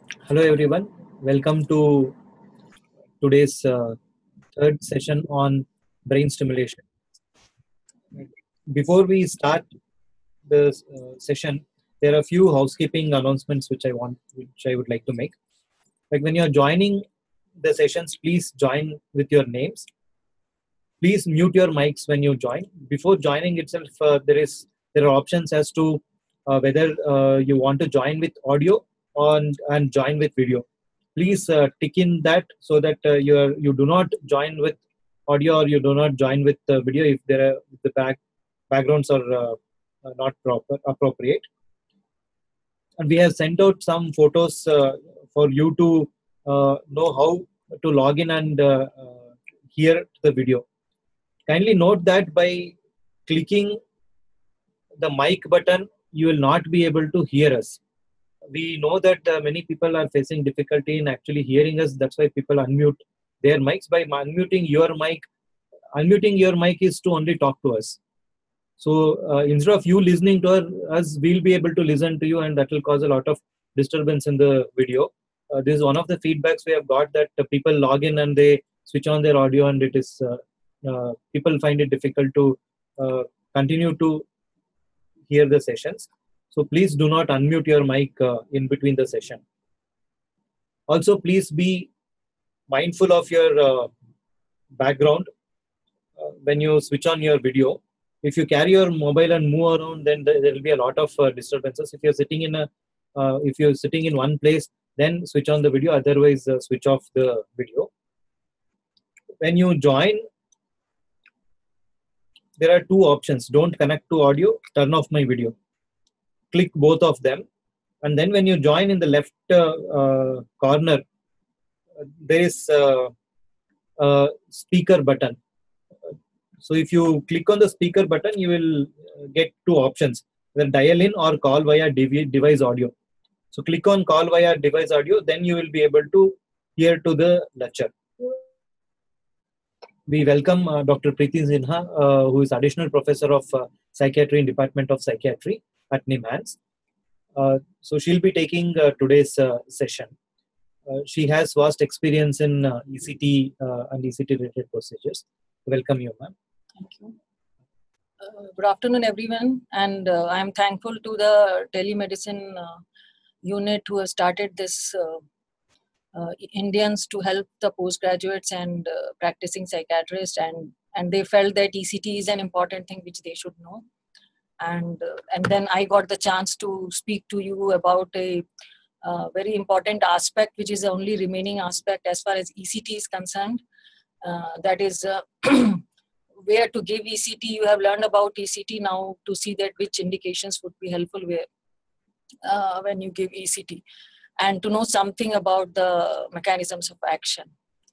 Hello everyone, welcome to today's third session on brain stimulation. Before we start the session, there are a few housekeeping announcements which I would like to make. Like when you're joining the sessions, please join with your names. Please mute your mics when you join. Before joining itself, there are options as to whether you want to join with audio and join with video. Please tick in that so that you do not join with audio or you do not join with video if the backgrounds are not appropriate. And we have sent out some photos for you to know how to log in and hear the video. Kindly note that by clicking the mic button, you will not be able to hear us. We know that many people are facing difficulty in actually hearing us. That's why people unmute their mics. By unmuting your mic is to only talk to us. So instead of you listening to us, we'll be able to listen to you, and that will cause a lot of disturbance in the video. This is one of the feedbacks we have got, that people log in and they switch on their audio, and it is people find it difficult to continue to hear the sessions. So please do not unmute your mic in between the session. Also, please be mindful of your background when you switch on your video. If you carry your mobile and move around, then there will be a lot of disturbances. If you're sitting in one place, then switch on the video. Otherwise, switch off the video. When you join, there are two options: don't connect to audio, turn off my video. Click both of them, and then when you join, in the left corner, there is a speaker button. So if you click on the speaker button, you will get two options: either dial in or call via device audio. So click on call via device audio, then you will be able to hear to the lecture. We welcome Dr. Preeti Sinha, who is additional professor of Psychiatry in Department of Psychiatry at NIMHANS. So she'll be taking today's session. She has vast experience in ECT and ECT related procedures. Welcome you, ma'am. Thank you. Good afternoon, everyone, and I am thankful to the telemedicine unit who has started this Indians to help the postgraduates and practicing psychiatrists, and they felt that ECT is an important thing which they should know. And then I got the chance to speak to you about a very important aspect, which is the only remaining aspect as far as ECT is concerned. That is where to give ECT. You have learned about ECT, now to see that which indications would be helpful when you give ECT, and to know something about the mechanisms of action.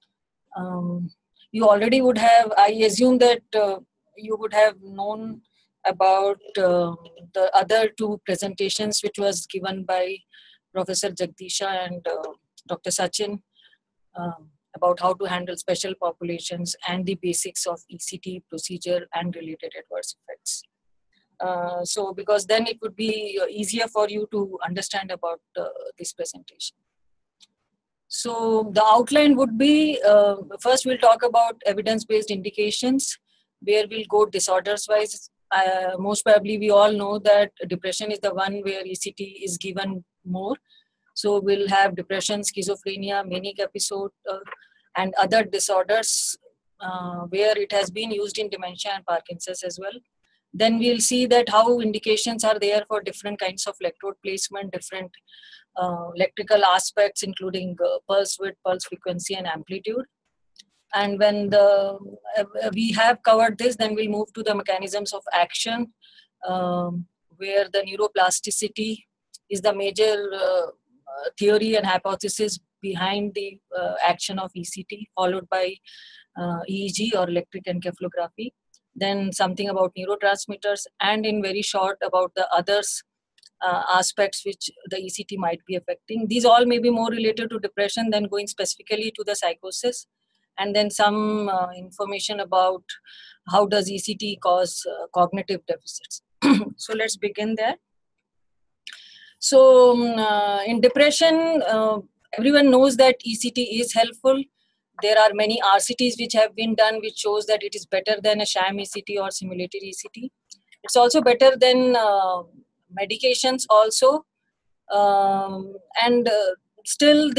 You already would have, I assume that you would have known about the other two presentations which was given by Professor Jagdisha and Dr. Sachin about how to handle special populations and the basics of ECT procedure and related adverse effects. So because then it would be easier for you to understand about this presentation. So the outline would be, first we'll talk about evidence-based indications, where we'll go disorders-wise. Most probably we all know that depression is the one where ECT is given more. So we'll have depression, schizophrenia, manic episode, and other disorders where it has been used in dementia and Parkinson's as well. Then we'll see that how indications are there for different kinds of electrode placement, different electrical aspects, including pulse width, pulse frequency, and amplitude. And when we have covered this, then we'll move to the mechanisms of action, where the neuroplasticity is the major theory and hypothesis behind the action of ECT, followed by EEG or electric encephalography. Then something about neurotransmitters, and in very short about the others aspects which the ECT might be affecting. These all may be more related to depression than going specifically to the psychosis. And then some information about how does ECT cause cognitive deficits. So let's begin there. So in depression, everyone knows that ECT is helpful. There are many RCTs which have been done which shows that it is better than a sham ECT or simulated ECT. It's also better than medications also. And still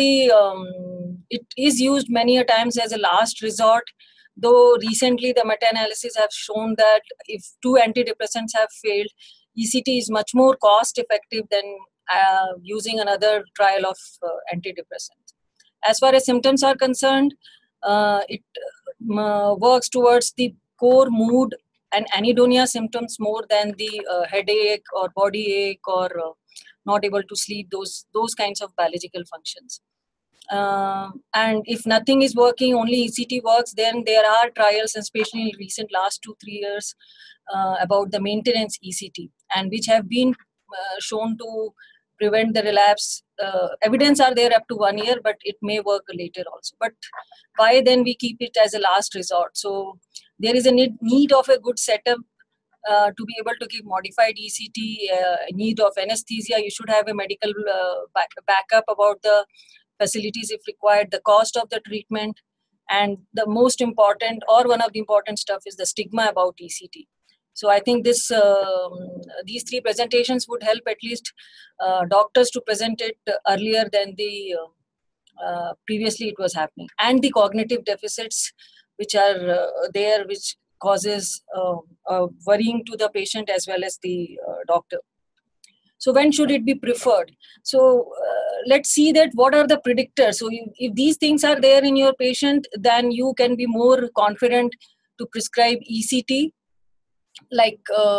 it is used many a times as a last resort, though recently the meta-analysis have shown that if two antidepressants have failed, ECT is much more cost effective than using another trial of antidepressants. As far as symptoms are concerned, it works towards the core mood and anhedonia symptoms more than the headache or body ache or not able to sleep, those kinds of biological functions. And if nothing is working, only ECT works, then there are trials, especially in recent last 2-3 years, about the maintenance ECT, and which have been shown to prevent the relapse. Evidence are there up to 1 year, but it may work later also. But why then we keep it as a last resort? So there is a need of a good setup to be able to give modified ECT, need of anesthesia. You should have a medical backup about the facilities if required, the cost of the treatment, and the most important or one of the important stuff is the stigma about ECT. So I think these three presentations would help at least doctors to present it earlier than the previously it was happening, and the cognitive deficits which are there, which causes worrying to the patient as well as the doctor. So when should it be preferred? So let's see that what are the predictors. So if these things are there in your patient, then you can be more confident to prescribe ECT. Like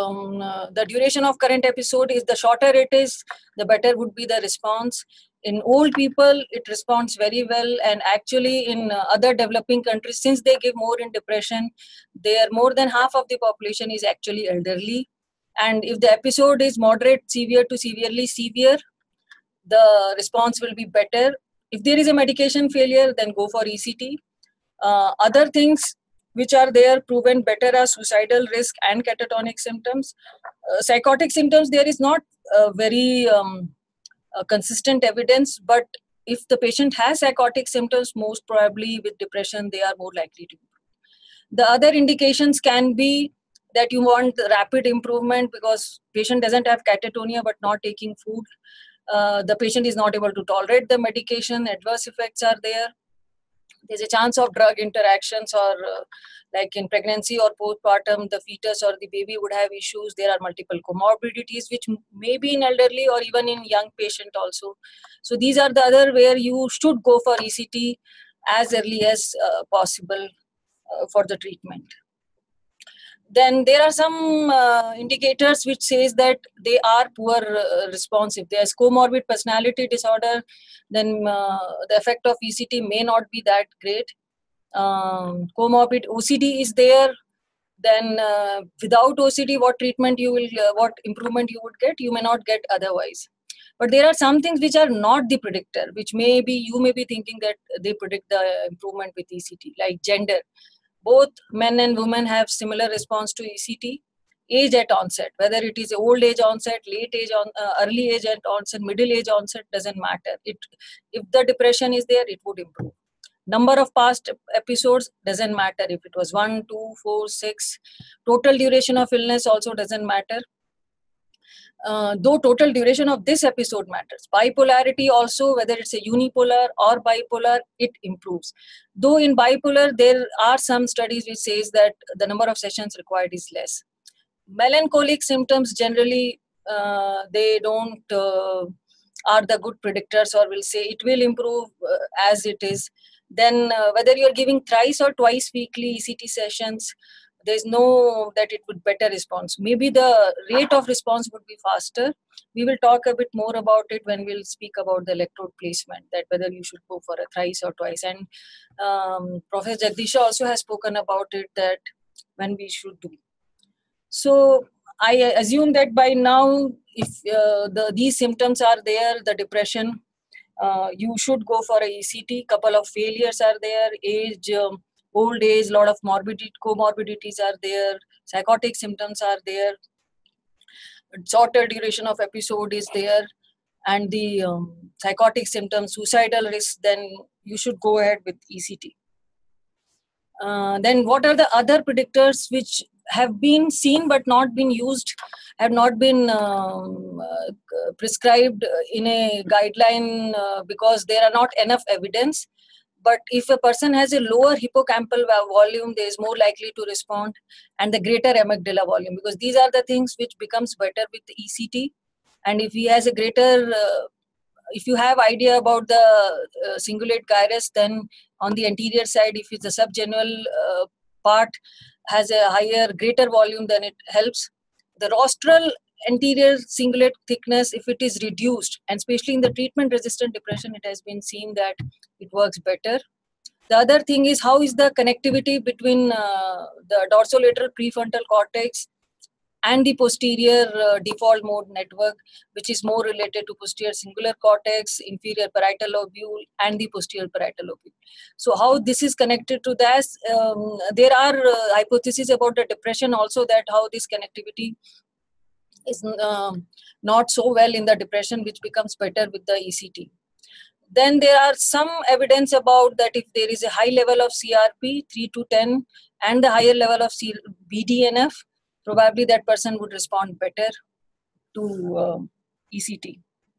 the duration of current episode is, the shorter it is, the better would be the response. In old people, it responds very well, and actually in other developing countries, since they give more in depression, there more than half of the population is actually elderly. And if the episode is moderate, severe to severely severe, the response will be better. If there is a medication failure, then go for ECT. Other things which are there proven better are suicidal risk and catatonic symptoms. Psychotic symptoms, there is not very consistent evidence, but if the patient has psychotic symptoms, most probably with depression, they are more likely to improve. The other indications can be that you want rapid improvement because patient doesn't have catatonia but not taking food. The patient is not able to tolerate the medication, adverse effects are there. There's a chance of drug interactions, or like in pregnancy or postpartum, the fetus or the baby would have issues. There are multiple comorbidities which may be in elderly or even in young patient also. So these are the other where you should go for ECT as early as possible for the treatment. Then there are some indicators which says that they are poor responsive. There's comorbid personality disorder, then the effect of ECT may not be that great. Comorbid OCD is there, then without OCD, what treatment you will, what improvement you would get, you may not get otherwise. But there are some things which are not the predictor, which may be, you may be thinking that they predict the improvement with ECT, like gender. Both men and women have similar response to ECT. Age at onset, whether it is old age onset, late age on, early age at onset, middle age onset, doesn't matter. If the depression is there, it would improve. Number of past episodes doesn't matter. If it was 1, 2, 4, 6, total duration of illness also doesn't matter. Though total duration of this episode matters. Bipolarity also, whether it's a unipolar or bipolar, it improves. Though in bipolar, there are some studies which says that the number of sessions required is less. Melancholic symptoms generally, they don't are the good predictors, or will say it will improve as it is. Then whether you're giving thrice or twice weekly ECT sessions, there's no that it would better response. Maybe the rate of response would be faster. We will talk a bit more about it when we'll speak about the electrode placement, that whether you should go for a thrice or twice. And Professor Jagdisha also has spoken about it, that when we should do. So I assume that by now, if these symptoms are there, the depression, you should go for a ECT. Couple of failures are there, age, old age, lot of comorbidities are there, psychotic symptoms are there, shorter duration of episode is there, and the psychotic symptoms, suicidal risk, then you should go ahead with ECT. Then what are the other predictors which have been seen but not been used, have not been prescribed in a guideline because there are not enough evidence? But if a person has a lower hippocampal volume, they is more likely to respond, and the greater amygdala volume, because these are the things which becomes better with the ECT. And if he has a greater if you have idea about the cingulate gyrus, then on the anterior side, if it's a subgenual part has a higher, greater volume, then it helps. The rostral anterior cingulate thickness, if it is reduced, and especially in the treatment-resistant depression, it has been seen that it works better. The other thing is, how is the connectivity between the dorsolateral prefrontal cortex and the posterior default mode network, which is more related to posterior singular cortex, inferior parietal lobule, and the posterior parietal lobule. So how this is connected to that? There are hypotheses about the depression also, that how this connectivity is not so well in the depression, which becomes better with the ECT. Then there are some evidence about that if there is a high level of CRP, 3 to 10, and the higher level of BDNF, probably that person would respond better to ECT.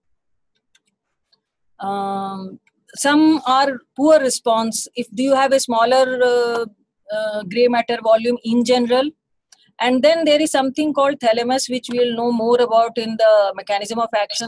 Some are poor response. If do you have a smaller gray matter volume in general, and then there is something called thalamus, which we will know more about in the mechanism of action.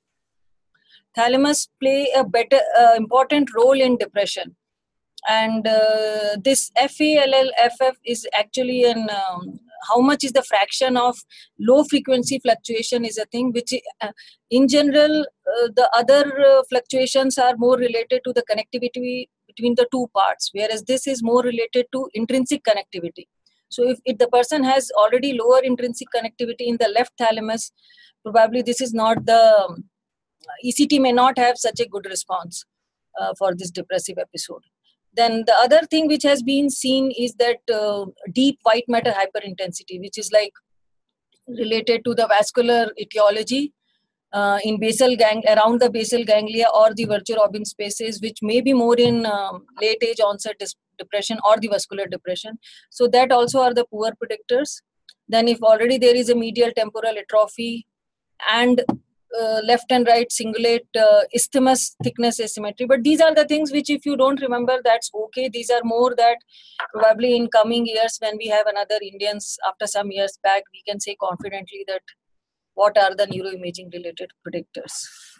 Thalamus play a better important role in depression, and this FALL-FF is actually an how much is the fraction of low frequency fluctuation is a thing which in general the other fluctuations are more related to the connectivity between the two parts, whereas this is more related to intrinsic connectivity. So if the person has already lower intrinsic connectivity in the left thalamus, probably this is not the ECT may not have such a good response for this depressive episode. Then the other thing which has been seen is that deep white matter hyperintensity, which is like related to the vascular etiology in around the basal ganglia or the Virchow-Robin spaces, which may be more in late age onset depression or the vascular depression. So that also are the poor predictors. Then if already there is a medial temporal atrophy and left and right cingulate isthmus thickness asymmetry, but these are the things which if you don't remember, that's okay. These are more that probably in coming years when we have another Indians after some years back, we can say confidently that what are the neuroimaging related predictors.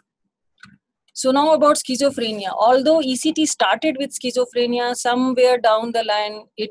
So now about schizophrenia. Although ECT started with schizophrenia, somewhere down the line it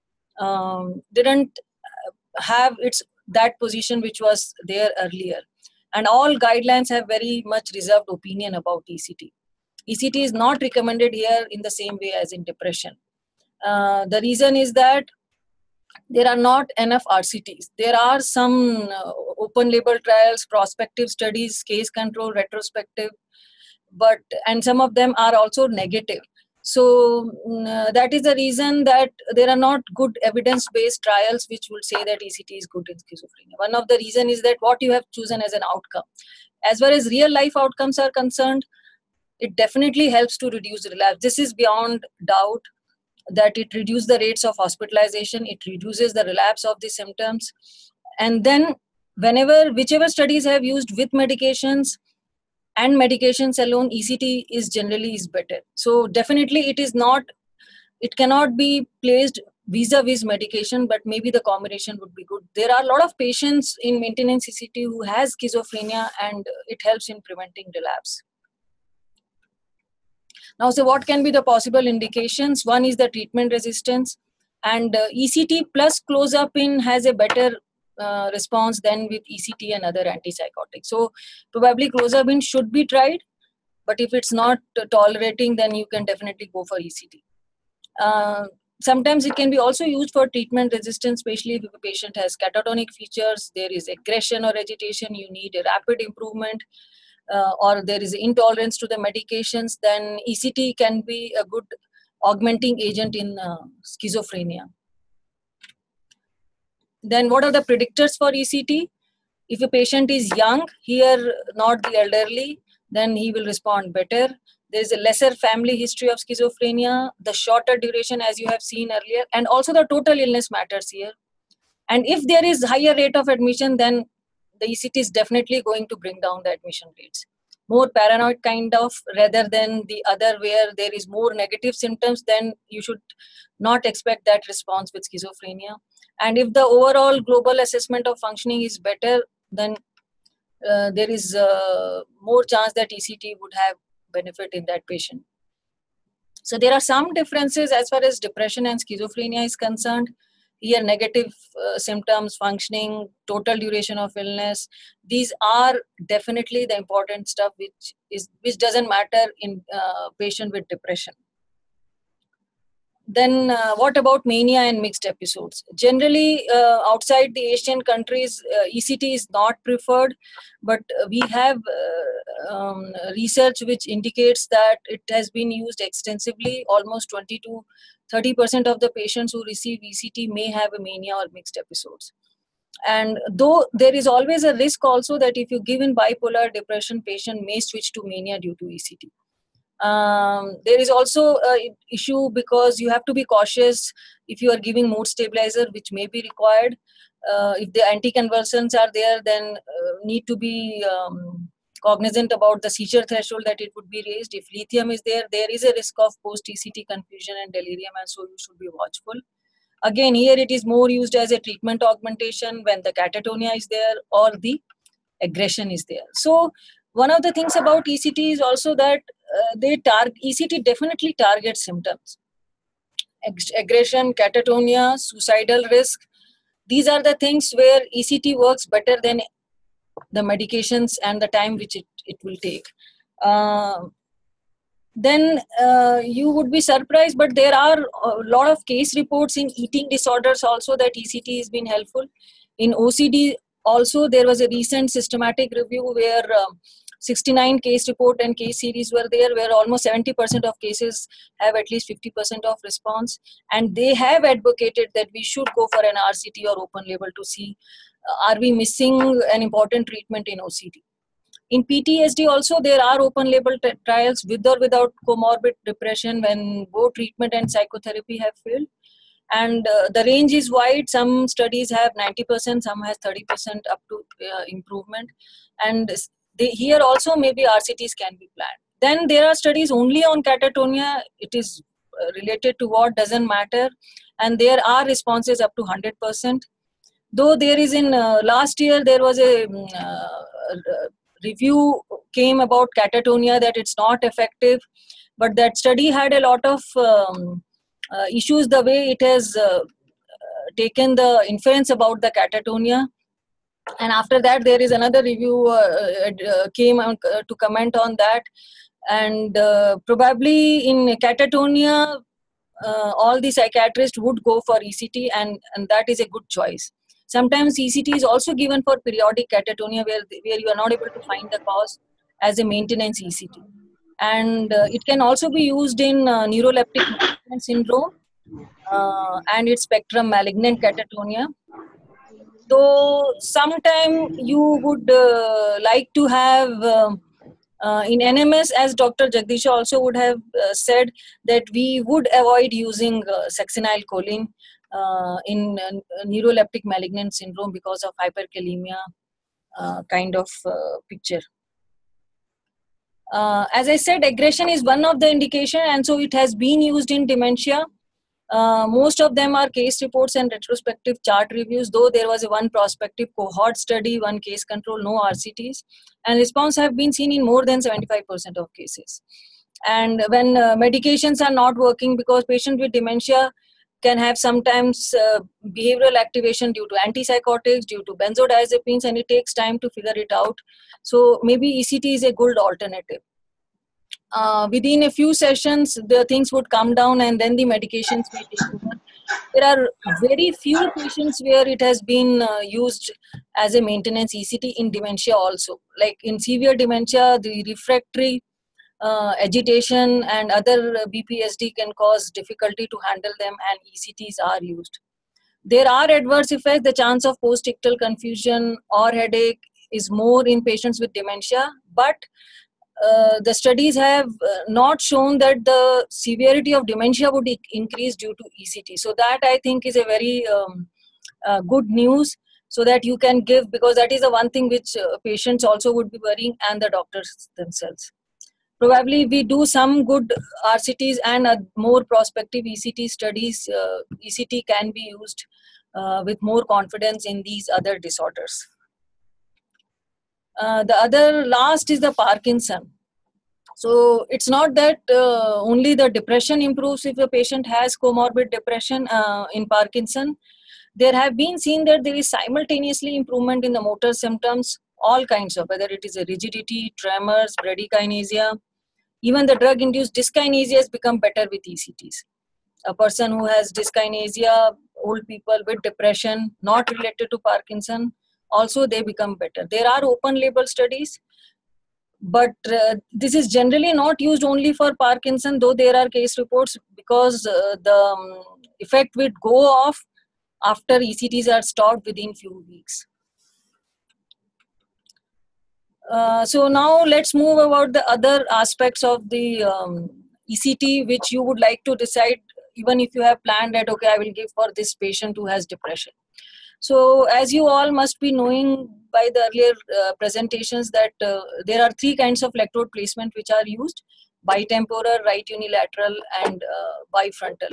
didn't have that position which was there earlier. And all guidelines have very much reserved opinion about ECT. ECT is not recommended here in the same way as in depression. The reason is that there are not enough RCTs. There are some open label trials, prospective studies, case control, retrospective, and some of them are also negative. So that is the reason that there are not good evidence-based trials which would say that ECT is good in schizophrenia. One of the reasons is that what you have chosen as an outcome. As far as real life outcomes are concerned, it definitely helps to reduce relapse. This is beyond doubt that it reduces the rates of hospitalization, it reduces the relapse of the symptoms. And then whichever studies have used with medications and medications alone, ECT is generally better. So definitely it cannot be placed vis-a-vis medication, but maybe the combination would be good. There are a lot of patients in maintenance ECT who has schizophrenia, and it helps in preventing relapse. Now, so what can be the possible indications? One is the treatment resistance, and ECT plus clozapine has a better response than with ECT and other antipsychotics. So probably clozapine should be tried, but if it's not tolerating, then you can definitely go for ECT. Sometimes it can be also used for treatment resistance, especially if a patient has catatonic features, there is aggression or agitation, you need a rapid improvement, or there is intolerance to the medications, then ECT can be a good augmenting agent in schizophrenia. Then what are the predictors for ECT? If a patient is young, here not the elderly, then he will respond better. There is a lesser family history of schizophrenia, the shorter duration as you have seen earlier, and also the total illness matters here. And if there is higher rate of admission, then the ECT is definitely going to bring down the admission rates. More paranoid kind of, rather than the other where there is more negative symptoms, then you should not expect that response with schizophrenia. And if the overall global assessment of functioning is better, then there is more chance that ECT would have benefit in that patient. So there are some differences as far as depression and schizophrenia is concerned. Here, negative symptoms, functioning, total duration of illness, these are definitely the important stuff which doesn't matter in patient with depression. Then what about mania and mixed episodes? Generally, outside the Asian countries, ECT is not preferred, but we have research which indicates that it has been used extensively. Almost 20 to 30% of the patients who receive ECT may have a mania or mixed episodes. And though there is always a risk also that if you give in bipolar depression, patient may switch to mania due to ECT. There is also an issue because you have to be cautious if you are giving mood stabilizer, which may be required. If the anticonvulsants are there, then need to be cognizant about the seizure threshold that it would be raised. If lithium is there, there is a risk of post-ECT confusion and delirium, and so you should be watchful. Again, here it is more used as a treatment augmentation when the catatonia is there or the aggression is there. So one of the things about ECT is also that ECT definitely targets symptoms. Aggression, catatonia, suicidal risk. These are the things where ECT works better than the medications and the time which it will take. Then you would be surprised, but there are a lot of case reports in eating disorders also that ECT has been helpful. In OCD also, there was a recent systematic review where 69 case report and case series were there, where almost 70% of cases have at least 50% of response. And they have advocated that we should go for an RCT or open label to see are we missing an important treatment in OCD. In PTSD also, there are open label trials with or without comorbid depression when both treatment and psychotherapy have failed. And the range is wide. Some studies have 90%, some has 30% up to improvement. And here also maybe RCTs can be planned. Then there are studies only on catatonia. It is related to what doesn't matter. And there are responses up to 100%. Though there is in last year, there was a review came about catatonia that it's not effective. But that study had a lot of issues the way it has taken the inference about the catatonia. And after that, there is another review came out to comment on that. And probably in catatonia, all the psychiatrists would go for ECT, and that is a good choice. Sometimes ECT is also given for periodic catatonia where you are not able to find the cause as a maintenance ECT. And it can also be used in neuroleptic malignant syndrome and its spectrum malignant catatonia. So sometime you would like to have in NMS, as Dr. Jagdisha also would have said, that we would avoid using succinylcholine in neuroleptic malignant syndrome because of hyperkalemia kind of picture. As I said, aggression is one of the indication, and so it has been used in dementia. Most of them are case reports and retrospective chart reviews, though there was one prospective cohort study, one case control, no RCTs, and response have been seen in more than 75% of cases. And when medications are not working, because patients with dementia can have sometimes behavioral activation due to antipsychotics, due to benzodiazepines, and it takes time to figure it out. So maybe ECT is a good alternative. Within a few sessions, the things would come down and then the medications may take over. There are very few patients where it has been used as a maintenance ECT in dementia also. Like in severe dementia, the refractory agitation and other BPSD can cause difficulty to handle them, and ECTs are used. There are adverse effects. The chance of post-ictal confusion or headache is more in patients with dementia, but the studies have not shown that the severity of dementia would increase due to ECT. So that I think is a very good news, so that you can give, because that is the one thing which patients also would be worrying, and the doctors themselves. Probably we do some good RCTs and more prospective ECT studies. ECT can be used with more confidence in these other disorders. The other last is the Parkinson. So it's not that only the depression improves if a patient has comorbid depression in Parkinson. There have been seen that there is simultaneously improvement in the motor symptoms, all kinds of, whether it is a rigidity, tremors, bradykinesia. Even the drug-induced dyskinesia has become better with ECTs. A person who has dyskinesia, old people with depression, not related to Parkinson, also they become better. There are open label studies, but this is generally not used only for Parkinson, though there are case reports, because the effect would go off after ECTs are stopped within few weeks. So now let's move about the other aspects of the ECT which you would like to decide, even if you have planned that, okay, I will give for this patient who has depression. So as you all must be knowing by the earlier presentations that there are three kinds of electrode placement which are used: bitemporal, right unilateral, and bifrontal.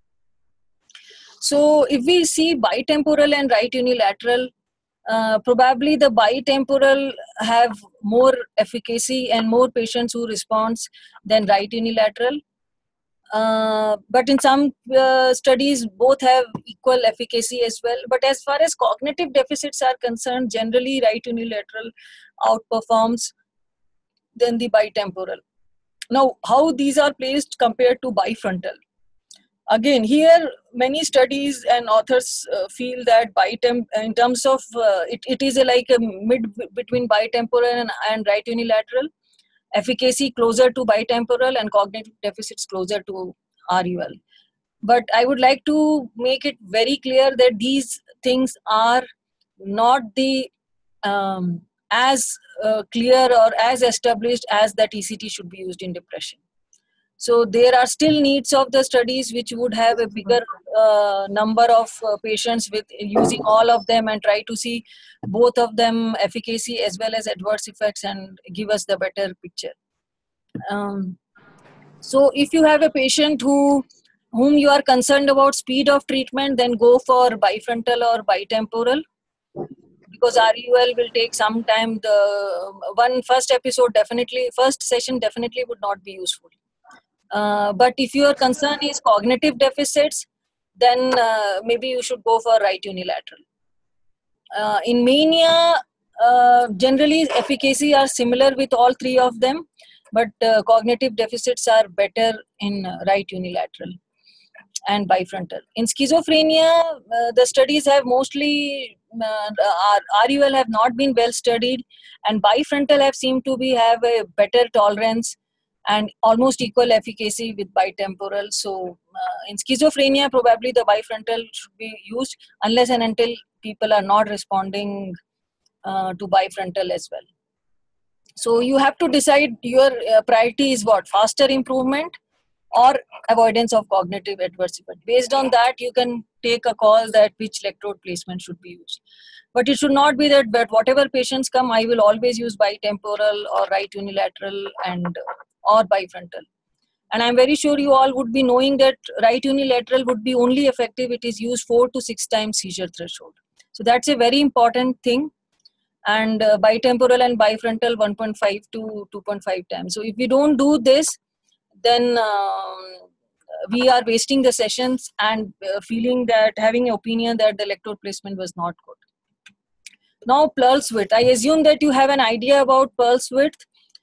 So if we see bitemporal and right unilateral, probably the bitemporal have more efficacy and more patients who responds than right unilateral. But in some studies, both have equal efficacy as well. But as far as cognitive deficits are concerned, generally right unilateral outperforms than the bitemporal. Now, how these are placed compared to bifrontal? Again, here many studies and authors feel that in terms of it is like a mid between bitemporal and right unilateral. Efficacy closer to bitemporal and cognitive deficits closer to RUL. But I would like to make it very clear that these things are not the as clear or as established as that ECT should be used in depression. So there are still needs of the studies which would have a bigger number of patients with using all of them and try to see both of them efficacy as well as adverse effects and give us the better picture. So if you have a patient whom you are concerned about speed of treatment, then go for bifrontal or bitemporal, because RUL will take some time. The first session definitely would not be useful. But if your concern is cognitive deficits, then maybe you should go for right unilateral. In mania, generally efficacy are similar with all three of them, but cognitive deficits are better in right unilateral and bifrontal. In schizophrenia, the studies have mostly RUL have not been well studied, and bifrontal have seemed to have a better tolerance and almost equal efficacy with bitemporal. So in schizophrenia, probably the bifrontal should be used unless and until people are not responding to bifrontal as well. So you have to decide your priority is what: faster improvement or avoidance of cognitive adverse effect. Based on that, you can take a call that which electrode placement should be used. But it should not be that whatever patients come, I will always use bitemporal or right unilateral and or bifrontal. And I'm very sure you all would be knowing that right unilateral would be only effective it is used 4 to 6 times seizure threshold. So that's a very important thing. And bitemporal and bifrontal 1.5 to 2.5 times. So if we don't do this, then we are wasting the sessions and having an opinion that the electrode placement was not good. Now pulse width. I assume that you have an idea about pulse width,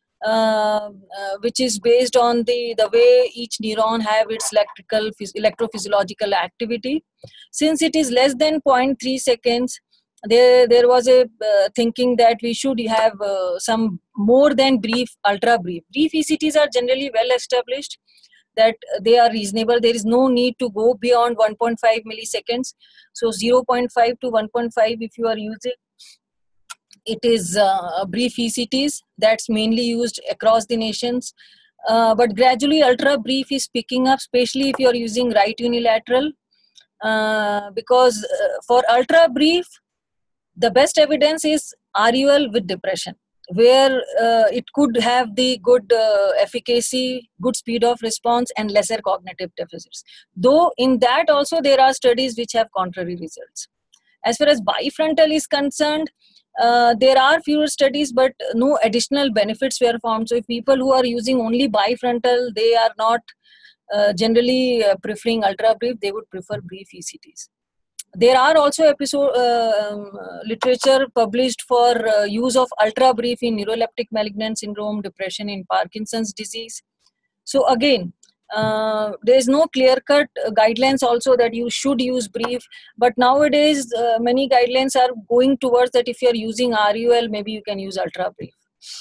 which is based on the way each neuron have its electrophysiological activity. Since it is less than 0.3 seconds, there was a thinking that we should have some more than brief, ultra brief. Brief ECTs are generally well established, that they are reasonable. There is no need to go beyond 1.5 milliseconds. So 0.5 to 1.5 if you are using it is brief ECTs that's mainly used across the nations. But gradually ultra brief is picking up, especially if you're using right unilateral, because for ultra brief, the best evidence is RUL with depression, where it could have the good efficacy, good speed of response, and lesser cognitive deficits. Though in that also there are studies which have contrary results. As far as bifrontal is concerned, there are fewer studies, but no additional benefits were found. So if people who are using only bifrontal, they are not generally preferring ultra brief, they would prefer brief ECTs. There are also literature published for use of ultra brief in neuroleptic malignant syndrome, depression, in Parkinson's disease. So again, there is no clear-cut guidelines also that you should use brief, but nowadays many guidelines are going towards that if you are using RUL, maybe you can use ultra brief.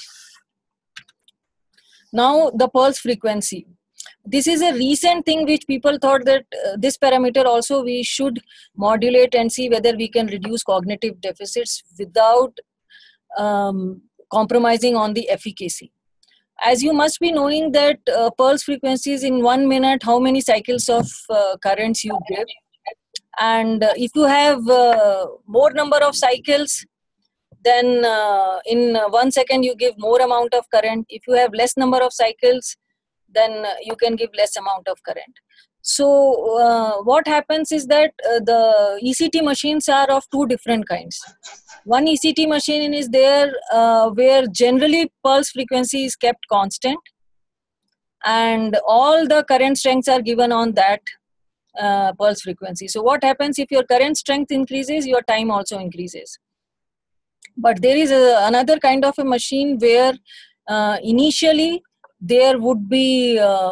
Now the pulse frequency. This is a recent thing which people thought that this parameter also we should modulate and see whether we can reduce cognitive deficits without compromising on the efficacy. As you must be knowing that pulse frequencies in 1 minute, how many cycles of currents you give. And if you have more number of cycles, then in 1 second you give more amount of current. If you have less number of cycles, then you can give less amount of current. So what happens is that the ECT machines are of two different kinds. One ECT machine is there where generally pulse frequency is kept constant and all the current strengths are given on that pulse frequency. So what happens if your current strength increases, your time also increases. But there is another kind of a machine where initially there would be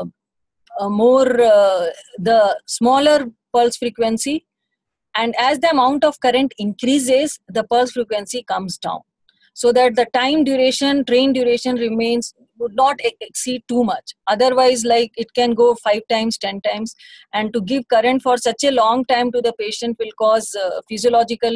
the smaller pulse frequency, and as the amount of current increases, the pulse frequency comes down, so that the time duration, train duration would not exceed too much. Otherwise, like it can go 5 times, 10 times, and to give current for such a long time to the patient will cause physiological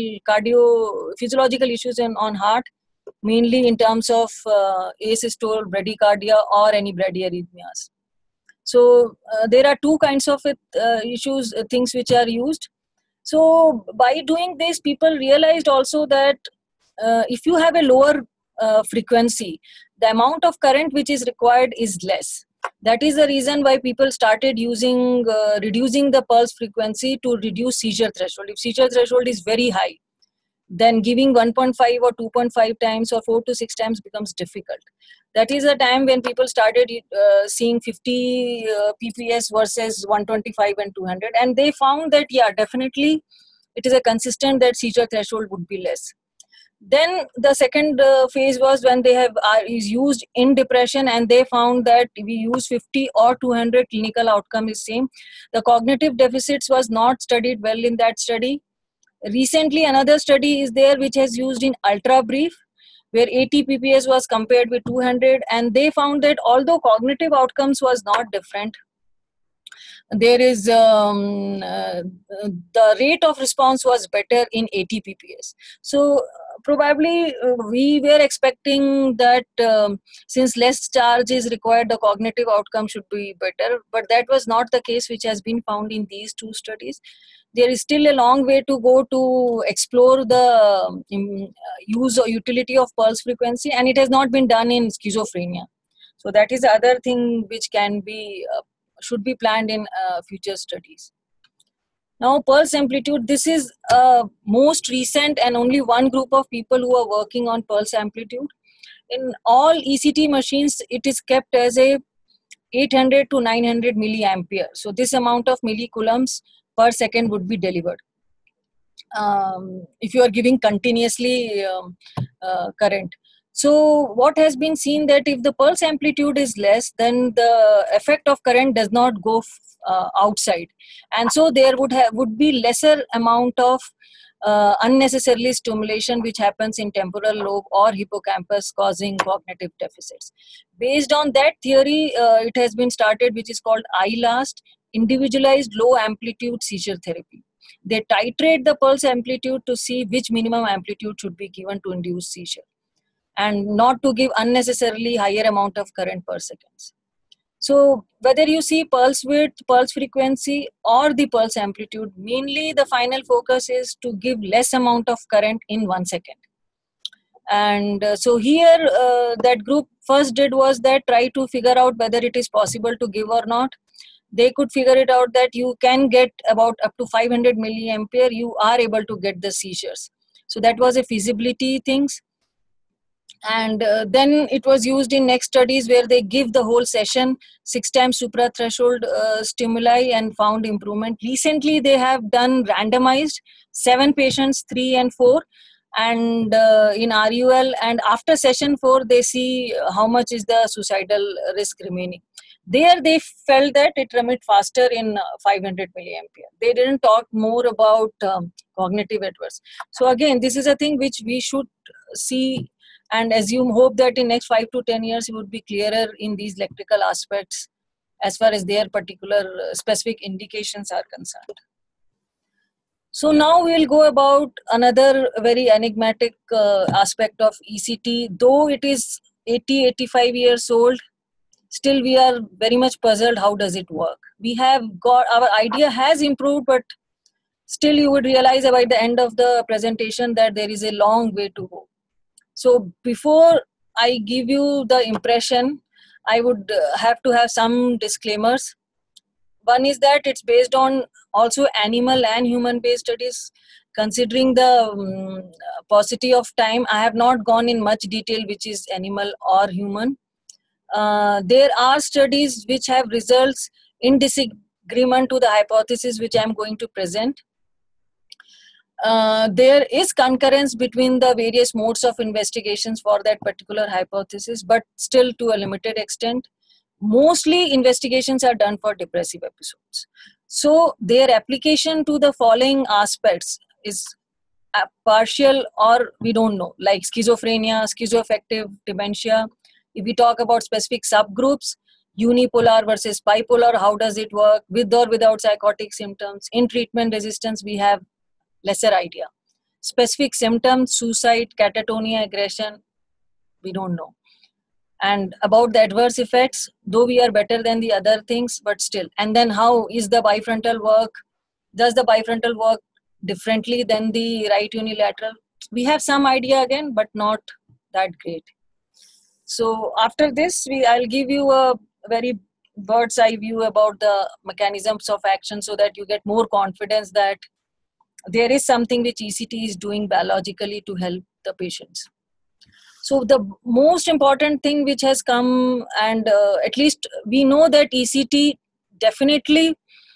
issues on heart, mainly in terms of asystole, bradycardia, or any bradyarrhythmias. So there are two kinds of things which are used. So by doing this, people realized also that if you have a lower frequency, the amount of current which is required is less. That is the reason why people started using reducing the pulse frequency to reduce seizure threshold. If seizure threshold is very high, then giving 1.5 or 2.5 times or 4 to 6 times becomes difficult. That is the time when people started seeing 50 pps versus 125 and 200, and they found that yeah, definitely it is a consistent that seizure threshold would be less. Then the second phase was when they is used in depression, and they found that we use 50 or 200, clinical outcome is same. The cognitive deficits was not studied well in that study. Recently, another study is there which has used in ultra brief, where 80 pps was compared with 200, and they found that although cognitive outcomes was not different, there is the rate of response was better in 80 pps. So probably we were expecting that since less charge is required, the cognitive outcome should be better, but that was not the case which has been found in these two studies. There is still a long way to go to explore the use or utility of pulse frequency, and it has not been done in schizophrenia. So that is the other thing which can be should be planned in future studies. Now, pulse amplitude, this is most recent and only one group of people who are working on pulse amplitude. In all ECT machines, it is kept as a 800 to 900 milliampere. So this amount of millicoulombs per second would be delivered if you are giving continuously current. So what has been seen that if the pulse amplitude is less, then the effect of current does not go outside, and so there would be lesser amount of unnecessarily stimulation which happens in temporal lobe or hippocampus, causing cognitive deficits. Based on that theory, it has been started, which is called ILAST, individualized low amplitude seizure therapy. They titrate the pulse amplitude to see which minimum amplitude should be given to induce seizure. and not to give unnecessarily higher amount of current per second. So whether you see pulse width, pulse frequency, or the pulse amplitude, mainly the final focus is to give less amount of current in 1 second. And so here that group first did was that try to figure out whether it is possible to give or not. They could figure it out that you can get about up to 500 milliampere, you are able to get the seizures. So that was a feasibility things. And then it was used in next studies where they give the whole session 6 times suprathreshold stimuli and found improvement. Recently they have done randomized 7 patients, 3 and 4, and in RUL, and after session 4 they see how much is the suicidal risk remaining. There they felt that it remitted faster in 500 milliampere. They didn't talk more about cognitive adverse. So again, this is a thing which we should see and assume, hope that in next 5 to 10 years it would be clearer in these electrical aspects as far as their particular specific indications are concerned. So now we'll go about another very enigmatic aspect of ECT. Though it is 80-85 years old, still we are very much puzzled how does it work. We have got, our idea has improved, but still you would realize by the end of the presentation that there is a long way to go. So before I give you the impression, I would have to have some disclaimers. One is that it's based on also animal and human based studies. Considering the paucity of time, I have not gone in much detail which is animal or human. There are studies which have results in disagreement to the hypothesis which I am going to present. There is concurrence between the various modes of investigations for that particular hypothesis, but still to a limited extent. Mostly investigations are done for depressive episodes. So their application to the following aspects is partial or we don't know, like schizophrenia, schizoaffective dementia. If we talk about specific subgroups, unipolar versus bipolar, how does it work, with or without psychotic symptoms. In treatment resistance, we have lesser idea. Specific symptoms, suicide, catatonia, aggression, we don't know. And about the adverse effects, though we are better than the other things, but still. And then how is the bifrontal work? Does the bifrontal work differently than the right unilateral? We have some idea again, but not that great. So after this, I'll give you a very bird's eye view about the mechanisms of action so that you get more confidence that there is something which ECT is doing biologically to help the patients. So the most important thing which has come, and at least we know that ECT definitely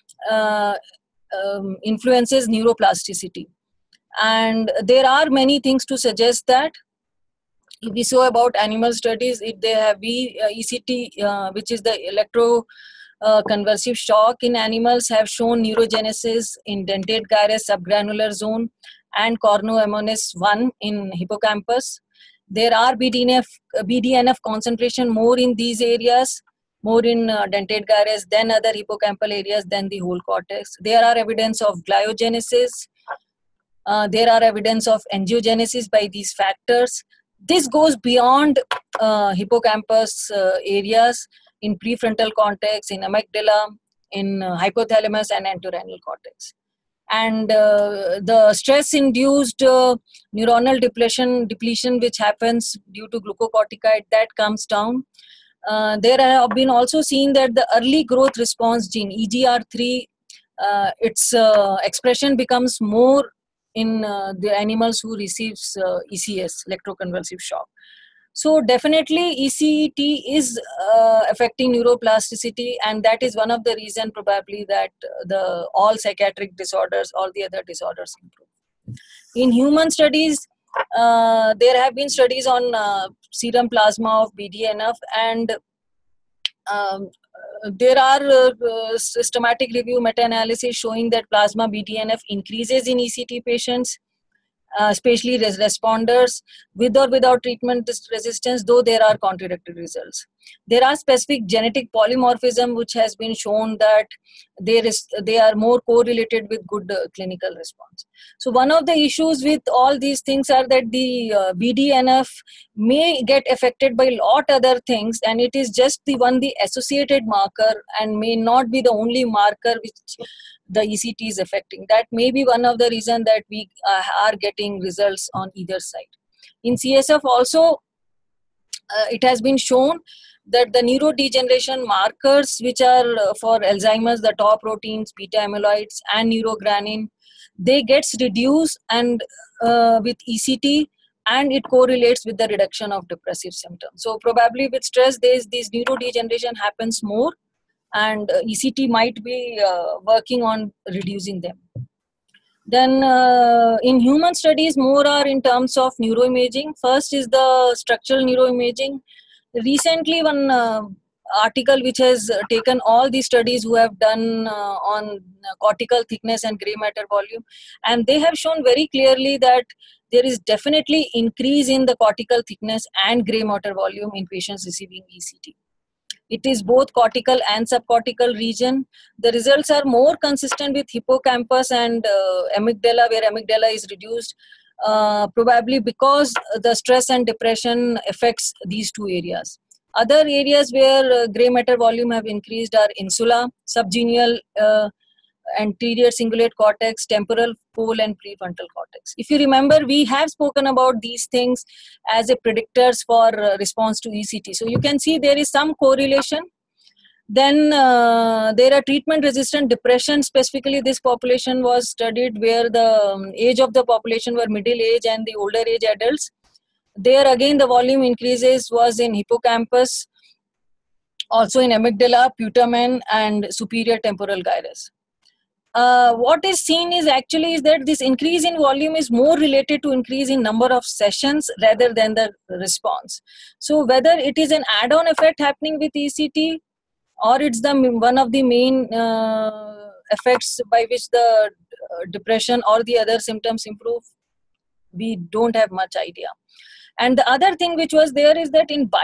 influences neuroplasticity. And there are many things to suggest that. If we saw about animal studies, if they have ECT, which is the electroconvulsive shock in animals, have shown neurogenesis in dentate gyrus subgranular zone and cornu-ammonis 1 in hippocampus. There are BDNF concentration more in these areas, more in dentate gyrus than other hippocampal areas than the whole cortex. There are evidence of gliogenesis. There are evidence of angiogenesis by these factors. This goes beyond hippocampus areas in prefrontal cortex, in amygdala, in hypothalamus and entorhinal cortex. And the stress-induced neuronal depletion which happens due to glucocorticoid, that comes down. There have been also seen that the early growth response gene, EGR3, its expression becomes more in the animals who receives ECS, electroconvulsive shock. So definitely ECT is affecting neuroplasticity, and that is one of the reasons probably that all psychiatric disorders, all the other disorders improve. In human studies, there have been studies on serum plasma of BDNF, and there are systematic review meta-analysis showing that plasma BDNF increases in ECT patients, especially responders with or without treatment resistance, though there are contradictory results. There are specific genetic polymorphism which has been shown that they are more correlated with good clinical response. So one of the issues with all these things are that the BDNF may get affected by a lot other things, and it is just the associated marker and may not be the only marker which the ECT is affecting. That may be one of the reasons that we are getting results on either side. In CSF also, it has been shown that the neurodegeneration markers which are for Alzheimer's, the tau proteins, beta amyloids and neurogranin, they gets reduced and with ECT, and it correlates with the reduction of depressive symptoms. So probably with stress, this neurodegeneration happens more, and ECT might be working on reducing them. Then in human studies, more are in terms of neuroimaging. First is the structural neuroimaging. Recently, one article which has taken all the studies who have done on cortical thickness and gray matter volume, and they have shown very clearly that there is definitely increase in the cortical thickness and gray matter volume in patients receiving ECT. It is both cortical and subcortical region. The results are more consistent with hippocampus and amygdala, where amygdala is reduced, probably because the stress and depression affects these two areas. Other areas where gray matter volume have increased are insula, subgenual anterior cingulate cortex, temporal pole and prefrontal cortex. If you remember, we have spoken about these things as a predictors for response to ECT. So you can see there is some correlation. Then there are treatment resistant depression. Specifically, this population was studied where the age of the population were middle age and the older age adults. There again the volume increases was in hippocampus, also in amygdala, putamen and superior temporal gyrus. What is seen is actually is that this increase in volume is more related to increase in number of sessions rather than the response. So whether it is an add-on effect happening with ECT or it's the one of the main effects by which the depression or the other symptoms improve, we don't have much idea. And the other thing which was there is that in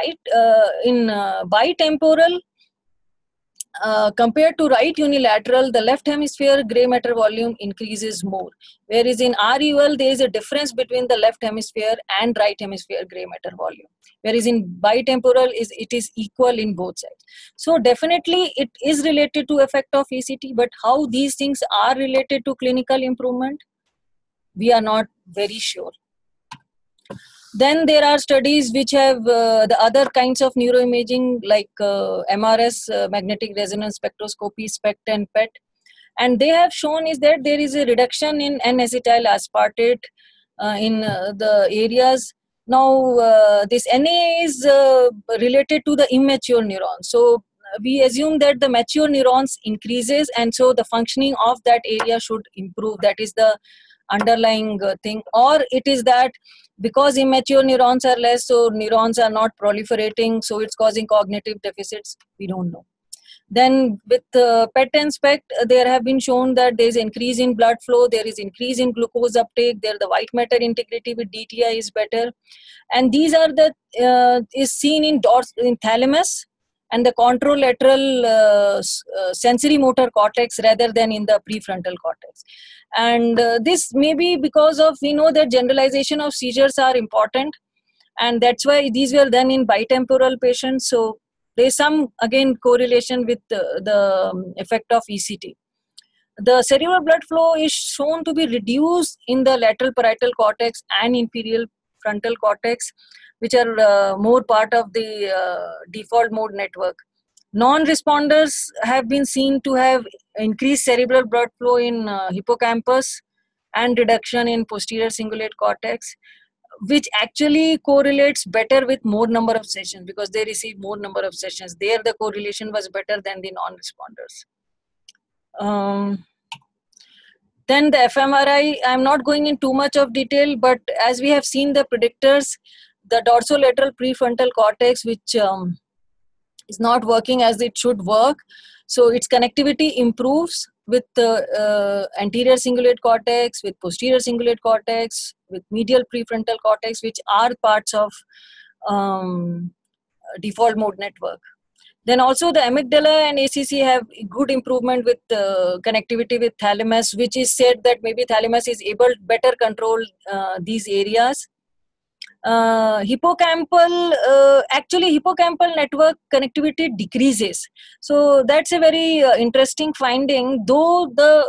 bitemporal, compared to right unilateral, the left hemisphere gray matter volume increases more. Whereas in RUL, there is a difference between the left hemisphere and right hemisphere gray matter volume. Whereas in bitemporal, it is equal in both sides. So definitely it is related to effect of ECT, but how these things are related to clinical improvement, we are not very sure. Then there are studies which have the other kinds of neuroimaging like MRS, magnetic resonance spectroscopy, SPECT and PET. And they have shown is that there is a reduction in N-acetyl aspartate in the areas. Now this Na is related to the immature neurons. So we assume that the mature neurons increases and so the functioning of that area should improve. That is the underlying thing. Or it is that because immature neurons are less, so neurons are not proliferating, so it's causing cognitive deficits. We don't know. Then with PET and SPECT, there have been shown that there is increase in blood flow, there is increase in glucose uptake, there the white matter integrity with DTI is better. And these are the, is seen in thalamus and the contralateral sensory motor cortex rather than in the prefrontal cortex. And this may be because of, we know that generalization of seizures are important, and that's why these were done in bitemporal patients. So there's some, again, correlation with the effect of ECT. The cerebral blood flow is shown to be reduced in the lateral parietal cortex and inferior frontal cortex, which are more part of the default mode network. Non-responders have been seen to have increased cerebral blood flow in hippocampus and reduction in posterior cingulate cortex, which actually correlates better with more number of sessions because they receive more number of sessions. There the correlation was better than the non-responders. Then the fMRI, I'm not going in too much of detail, but as we have seen the predictors, the dorsolateral prefrontal cortex, which is not working as it should work. So its connectivity improves with the anterior cingulate cortex, with posterior cingulate cortex, with medial prefrontal cortex, which are parts of default mode network. Then also the amygdala and ACC have good improvement with connectivity with thalamus, which is said that maybe thalamus is able to better control these areas. Hippocampal, actually hippocampal network connectivity decreases. So that's a very interesting finding. Though the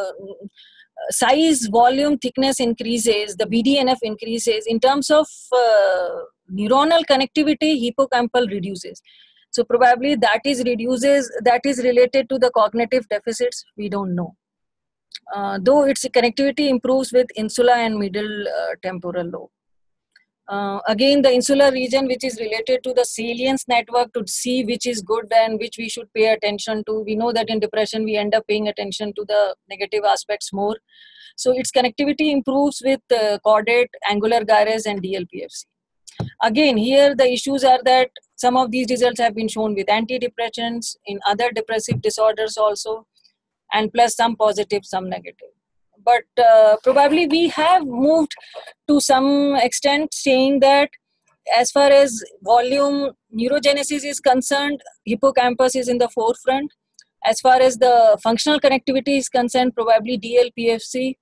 size, volume, thickness increases, the BDNF increases, in terms of neuronal connectivity, hippocampal reduces. So probably that is related to the cognitive deficits, we don't know. Though its connectivity improves with insula and middle temporal lobe. Again, the insular region, which is related to the salience network, to see which is good and which we should pay attention to. We know that in depression, we end up paying attention to the negative aspects more. So its connectivity improves with caudate, angular gyrus, and DLPFC. Again, here the issues are that some of these results have been shown with antidepressants, in other depressive disorders also, and plus some positive, some negative. But probably we have moved to some extent, saying that as far as volume neurogenesis is concerned, hippocampus is in the forefront. As far as the functional connectivity is concerned, probably DLPFC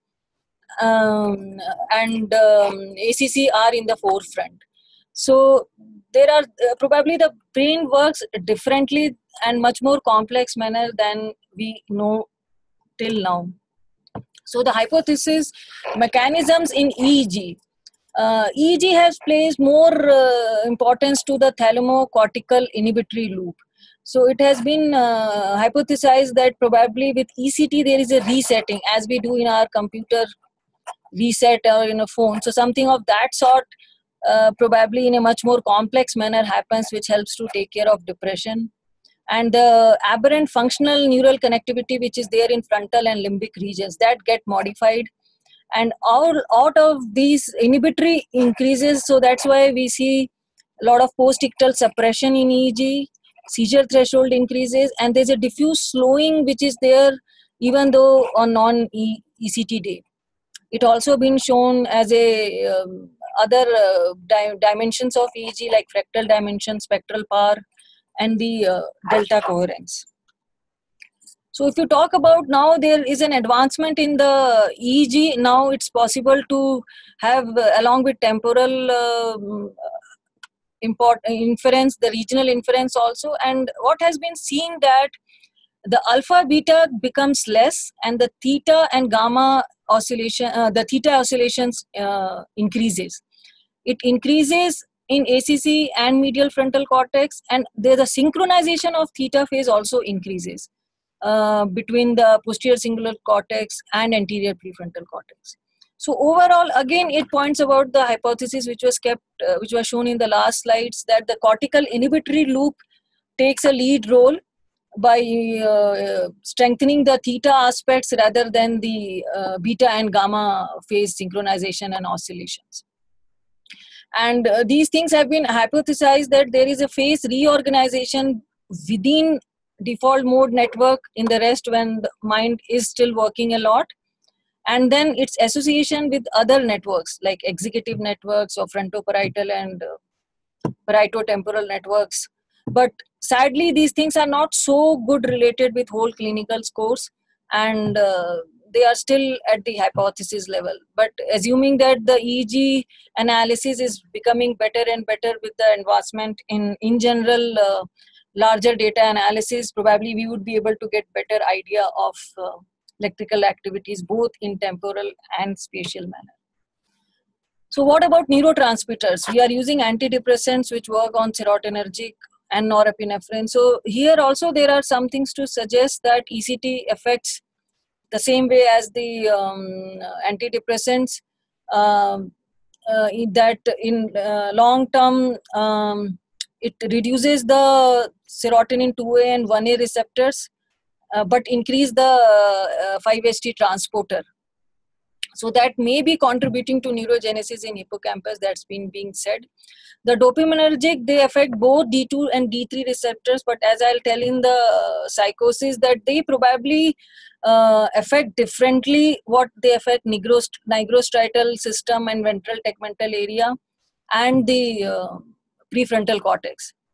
and ACC are in the forefront. So there are probably the brain works differently and much more complex manner than we know till now. So the hypothesis mechanisms in EEG. EEG has placed more importance to the thalamocortical inhibitory loop. So it has been hypothesized that probably with ECT there is a resetting, as we do in our computer reset or in a phone. So something of that sort probably in a much more complex manner happens, which helps to take care of depression. And the aberrant functional neural connectivity, which is there in frontal and limbic regions, that get modified. And out of these inhibitory increases, so that's why we see a lot of post-ictal suppression in EEG, seizure threshold increases, and there's a diffuse slowing which is there even though on non-ECT day. It also been shown as a other dimensions of EEG like fractal dimension, spectral power, and the delta coherence. So if you talk about now, there is an advancement in the EEG. Now it's possible to have along with temporal inference, the regional inference also. And what has been seen that the alpha beta becomes less and the theta and gamma oscillation, the theta oscillations increases. It increases in ACC and medial frontal cortex, and there the synchronization of theta phase also increases between the posterior cingulate cortex and anterior prefrontal cortex. So overall, again, it points about the hypothesis which was shown in the last slides, that the cortical inhibitory loop takes a lead role by strengthening the theta aspects rather than the beta and gamma phase synchronization and oscillations. And these things have been hypothesized that there is a phase reorganization within default mode network in the rest when the mind is still working a lot. And then its association with other networks like executive networks or frontoparietal and parieto-temporal networks. But sadly, these things are not so good related with whole clinical scores, and they are still at the hypothesis level. But assuming that the EEG analysis is becoming better and better with the advancement in general larger data analysis, probably we would be able to get better idea of electrical activities both in temporal and spatial manner. So what about neurotransmitters? We are using antidepressants which work on serotonergic and norepinephrine. So here also there are some things to suggest that ECT affects the same way as the antidepressants, that in long term it reduces the serotonin 2A and 1A receptors, but increase the 5-HT transporter. So that may be contributing to neurogenesis in hippocampus, that's been being said. The dopaminergic, they affect both D2 and D3 receptors, but as I'll tell in the psychosis, that they probably affect differently. What they affect nigrostriatal system and ventral tegmental area and the prefrontal cortex.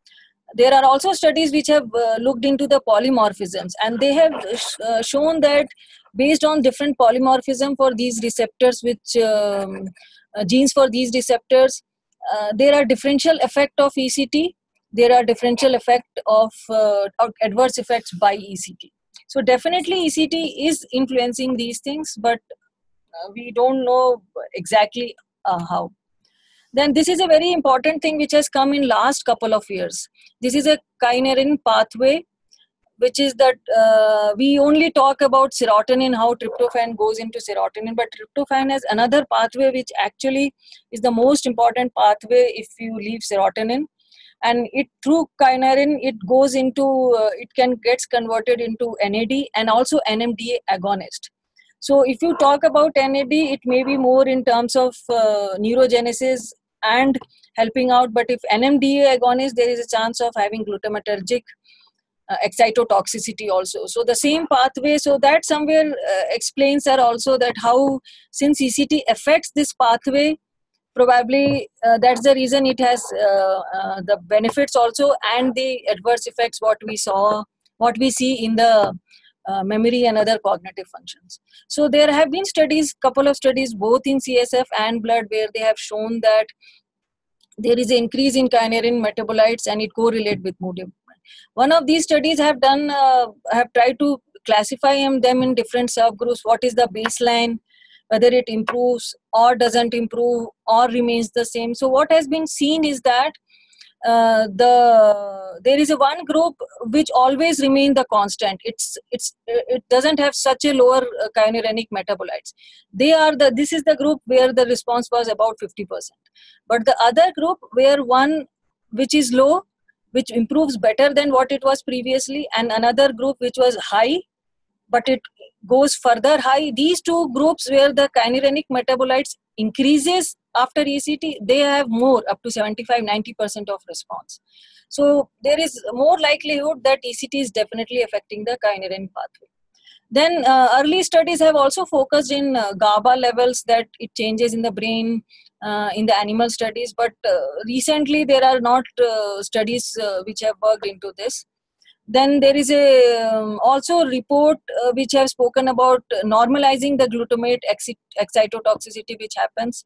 There are also studies which have looked into the polymorphisms, and they have shown that based on different polymorphism for these receptors, which genes for these receptors, there are differential effect of ECT. There are differential effect of adverse effects by ECT. So definitely ECT is influencing these things, but we don't know exactly how. Then this is a very important thing which has come in last couple of years. This is a kynurenine pathway, which is that we only talk about serotonin, how tryptophan goes into serotonin, but tryptophan has another pathway which actually is the most important pathway if you leave serotonin. And it through kynurenine, it goes into, it can gets converted into NAD and also NMDA agonist. So if you talk about NAD, it may be more in terms of neurogenesis and helping out. But if NMDA agonist, there is a chance of having glutamatergic excitotoxicity also. So the same pathway, so that somewhere explains her also that how, since ECT affects this pathway, probably that's the reason it has the benefits also and the adverse effects what we see in the memory and other cognitive functions. So there have been studies, couple of studies both in CSF and blood, where they have shown that there is an increase in kynurenine metabolites and it correlates with mood improvement. One of these studies have done have tried to classify them in different subgroups. What is the baseline, whether it improves or doesn't improve or remains the same. So what has been seen is that there is a one group which always remain the constant. It doesn't have such a lower kynurenic metabolites. This is the group where the response was about 50%. But the other group, where one which is low, which improves better than what it was previously, and another group which was high, but it goes further high. These two groups where the kynurenic metabolites increases after ECT, they have more, up to 75-90% of response. So there is more likelihood that ECT is definitely affecting the kynurenine pathway. Then early studies have also focused in GABA levels, that it changes in the brain in the animal studies, but recently there are not studies which have worked into this. Then there is a also report which have spoken about normalizing the glutamate excitotoxicity which happens,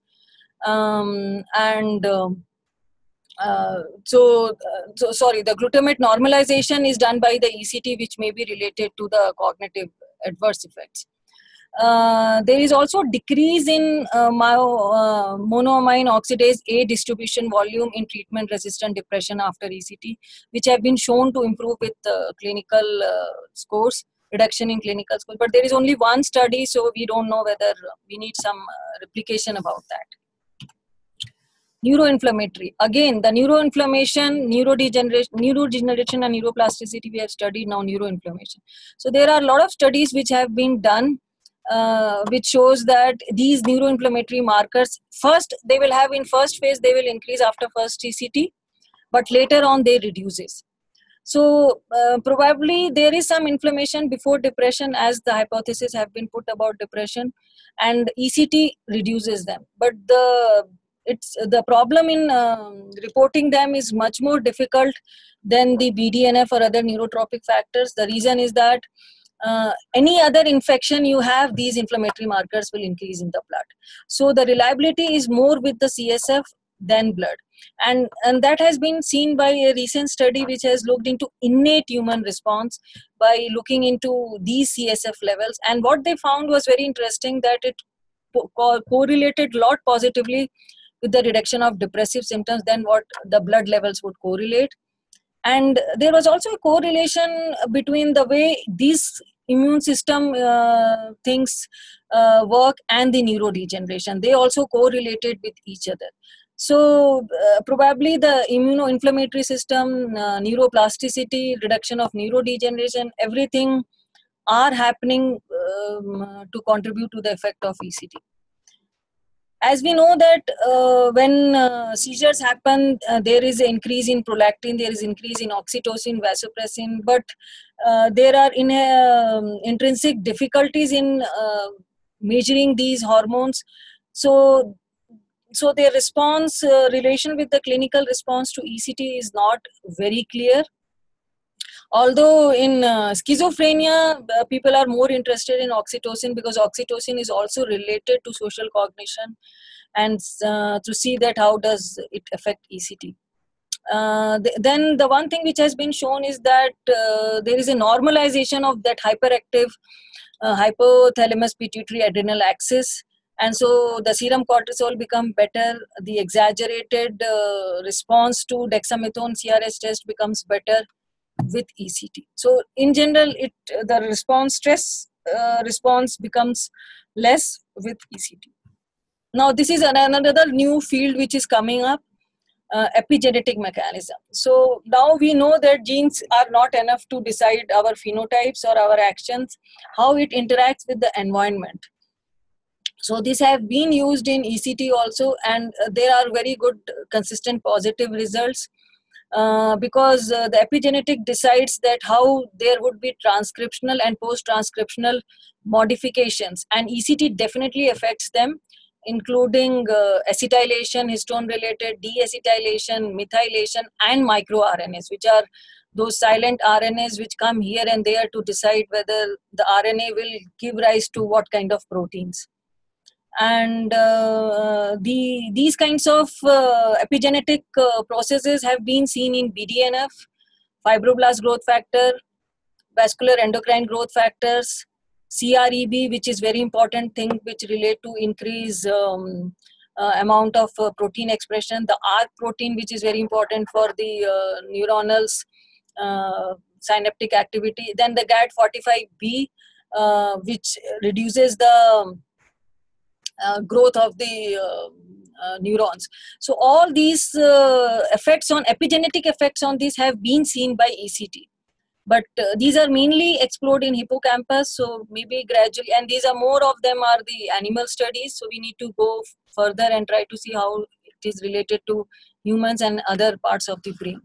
the glutamate normalization is done by the ECT, which may be related to the cognitive adverse effects. There is also decrease in monoamine oxidase A distribution volume in treatment-resistant depression after ECT, which have been shown to improve with clinical scores, reduction in clinical scores. But there is only one study, so we don't know whether we need some replication about that. Neuroinflammatory. Again, the neuroinflammation, neurodegeneration and neuroplasticity, we have studied now neuroinflammation. So there are a lot of studies which have been done which shows that these neuroinflammatory markers, first they will have in first phase, they will increase after first ECT, but later on they reduces. So probably there is some inflammation before depression, as the hypothesis have been put about depression, and ECT reduces them. But the problem in reporting them is much more difficult than the BDNF or other neurotropic factors. The reason is that any other infection you have, these inflammatory markers will increase in the blood. So the reliability is more with the CSF than blood. And that has been seen by a recent study which has looked into innate human response by looking into these CSF levels. And what they found was very interesting, that it correlated a lot positively with the reduction of depressive symptoms than what the blood levels would correlate. And there was also a correlation between the way these immune system things work and the neurodegeneration. They also correlated with each other. So probably the immunoinflammatory system, neuroplasticity, reduction of neurodegeneration, everything are happening to contribute to the effect of ECT. As we know that when seizures happen, there is an increase in prolactin, there is increase in oxytocin, vasopressin, but there are intrinsic difficulties in measuring these hormones. So So their response, relation with the clinical response to ECT is not very clear. Although in schizophrenia, people are more interested in oxytocin because oxytocin is also related to social cognition, and to see that how does it affect ECT. Then the one thing which has been shown is that there is a normalization of that hyperactive hypothalamus pituitary adrenal axis, and so the serum cortisol become better, the exaggerated response to dexamethasone CRS test becomes better with ECT. So in general, the response stress response becomes less with ECT. Now this is another new field which is coming up, epigenetic mechanism. So now we know that genes are not enough to decide our phenotypes or our actions, how it interacts with the environment. So these have been used in ECT also, and there are very good consistent positive results. Because the epigenetic decides that how there would be transcriptional and post-transcriptional modifications, and ECT definitely affects them, including acetylation, histone-related deacetylation, methylation, and microRNAs, which are those silent RNAs which come here and there to decide whether the RNA will give rise to what kind of proteins. And these kinds of epigenetic processes have been seen in BDNF, fibroblast growth factor, vascular endocrine growth factors, CREB, which is very important thing which relate to increase amount of protein expression, the ARC protein, which is very important for the neuronals synaptic activity, then the GAD45B, which reduces the growth of the neurons. So all these effects on epigenetic effects on this have been seen by ECT, but these are mainly explored in hippocampus, so maybe gradually, and these are more of them are the animal studies, so we need to go further and try to see how it is related to humans and other parts of the brain.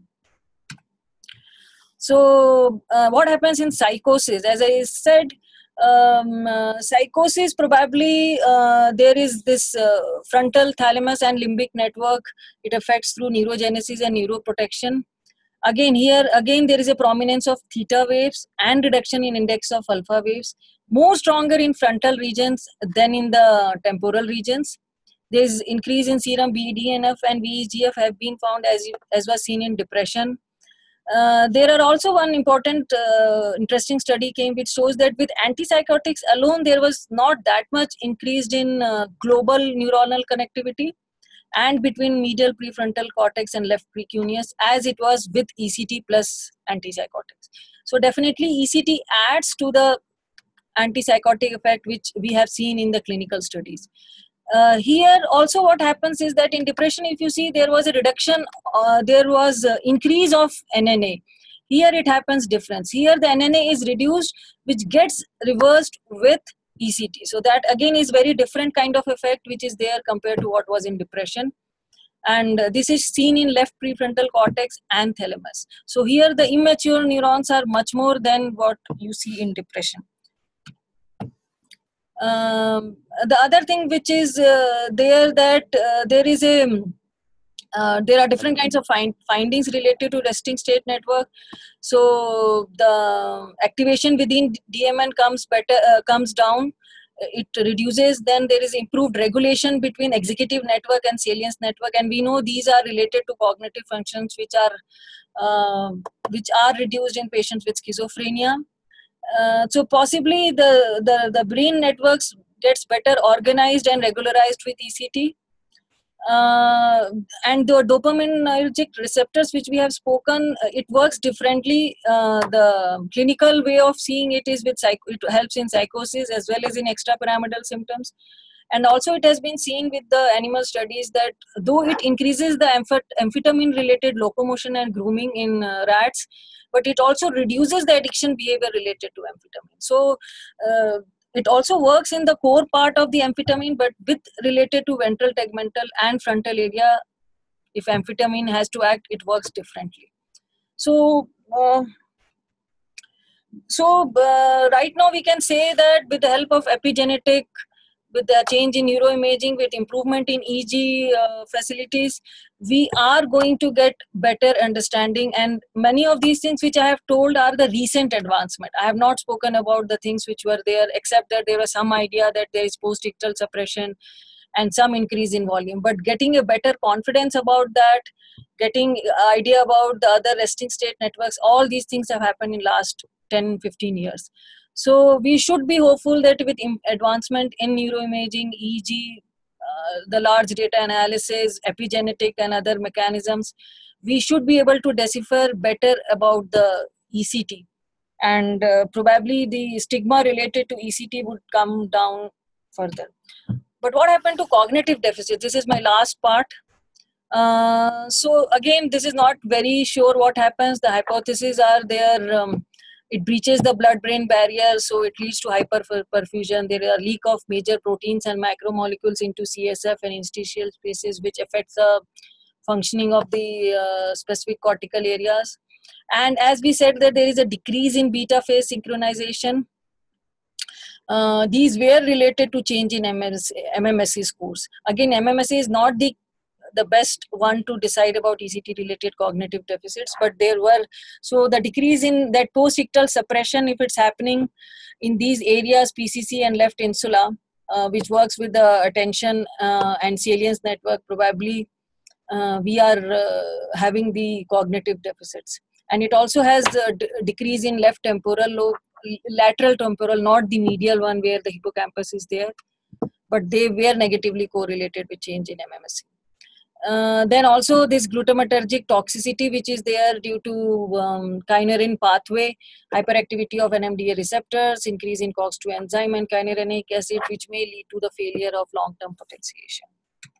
So what happens in psychosis? As I said, psychosis probably there is this frontal thalamus and limbic network. It affects through neurogenesis and neuroprotection. Again there is a prominence of theta waves and reduction in index of alpha waves, more stronger in frontal regions than in the temporal regions. There is increase in serum BDNF and VEGF have been found as was seen in depression. There are also one important interesting study came which shows that with antipsychotics alone there was not that much increased in global neuronal connectivity and between medial prefrontal cortex and left precuneus as it was with ECT plus antipsychotics. So definitely ECT adds to the antipsychotic effect which we have seen in the clinical studies. Here also what happens is that in depression, if you see, there was a reduction, there was increase of NNA. Here it happens difference. Here the NNA is reduced, which gets reversed with ECT. So that again is very different kind of effect which is there compared to what was in depression. And this is seen in left prefrontal cortex and thalamus. So here the immature neurons are much more than what you see in depression. The other thing which is there that there is a there are different kinds of findings related to resting state network. So the activation within DMN comes down, it reduces. Then there is improved regulation between executive network and salience network, and we know these are related to cognitive functions which are reduced in patients with schizophrenia. So possibly the brain networks gets better organized and regularized with ECT. And the dopaminergic receptors which we have spoken, it works differently. The clinical way of seeing it is with it helps in psychosis as well as in extrapyramidal symptoms. And also it has been seen with the animal studies that though it increases the amphetamine related locomotion and grooming in rats, but it also reduces the addiction behavior related to amphetamine. So it also works in the core part of the amphetamine, but with related to ventral tegmental and frontal area, if amphetamine has to act, it works differently. So right now we can say that with the help of epigenetic with the change in neuroimaging, with improvement in EG facilities, we are going to get better understanding. And many of these things which I have told are the recent advancement. I have not spoken about the things which were there, except that there was some idea that there is post-ictal suppression and some increase in volume. But getting a better confidence about that, getting idea about the other resting state networks, all these things have happened in last 10-15 years. So we should be hopeful that with advancement in neuroimaging, EEG, the large data analysis, epigenetic and other mechanisms, we should be able to decipher better about the ECT. And probably the stigma related to ECT would come down further. But what happened to cognitive deficit? This is my last part. So again, this is not very sure what happens. The hypotheses are there. It breaches the blood-brain barrier, so it leads to hyperperfusion. There are leak of major proteins and macromolecules into CSF and interstitial spaces, which affects the functioning of the specific cortical areas. And as we said, that there is a decrease in beta phase synchronization. These were related to change in MMSE scores. Again, MMSE is not the best one to decide about ECT related cognitive deficits, but there were, so the decrease in that post-ictal suppression, if it's happening in these areas, PCC and left insula, which works with the attention and salience network, probably we are having the cognitive deficits. And it also has a decrease in left temporal lobe, lateral temporal, not the medial one where the hippocampus is there, but they were negatively correlated with change in MMSE. Then also this glutamatergic toxicity, which is there due to kynurenine pathway, hyperactivity of NMDA receptors, increase in COX-2 enzyme and kynurenic acid, which may lead to the failure of long-term potentiation.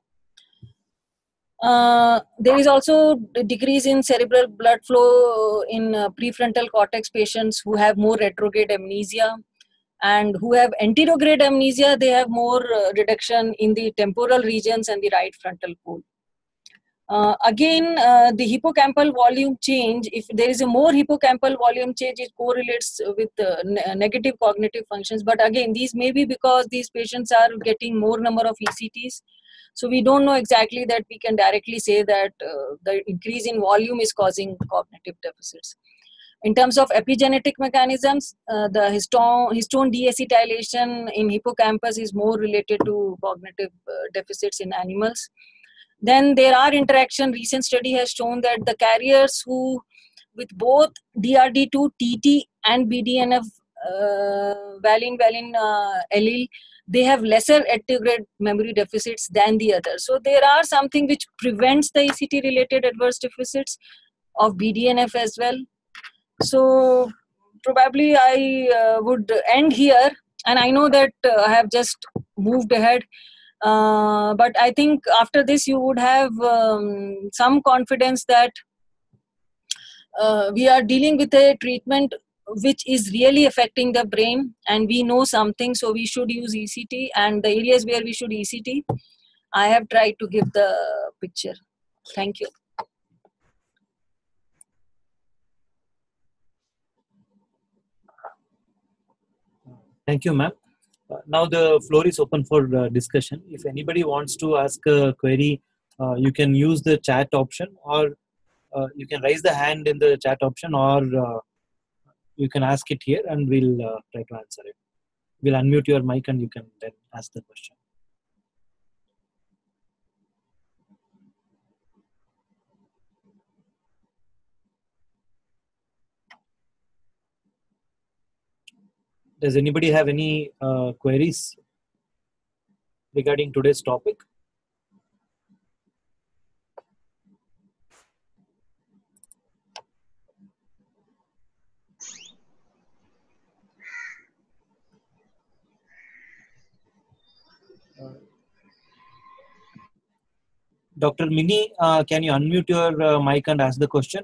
There is also a decrease in cerebral blood flow in prefrontal cortex patients who have more retrograde amnesia, and who have anterograde amnesia, they have more reduction in the temporal regions and the right frontal pole. Again, the hippocampal volume change, if there is a more hippocampal volume change, it correlates with negative cognitive functions. But again, these may be because these patients are getting more number of ECTs. So we don't know exactly that we can directly say that the increase in volume is causing cognitive deficits. In terms of epigenetic mechanisms, the histone deacetylation in hippocampus is more related to cognitive deficits in animals. Then there are interaction. Recent study has shown that the carriers who with both DRD2, TT and BDNF valine allele, they have lesser anterograde memory deficits than the others. So there are something which prevents the ECT related adverse deficits of BDNF as well. So probably I would end here, and I know that I have just moved ahead. But I think after this you would have some confidence that we are dealing with a treatment which is really affecting the brain, and we know something, so we should use ECT, and the areas where we should ECT, I have tried to give the picture. Thank you. Thank you, ma'am. Now the floor is open for discussion. If anybody wants to ask a query, you can use the chat option, or you can raise the hand in the chat option, or you can ask it here and we'll try to answer it. We'll unmute your mic and you can then ask the question. Does anybody have any queries regarding today's topic? Dr. Mini, can you unmute your mic and ask the question?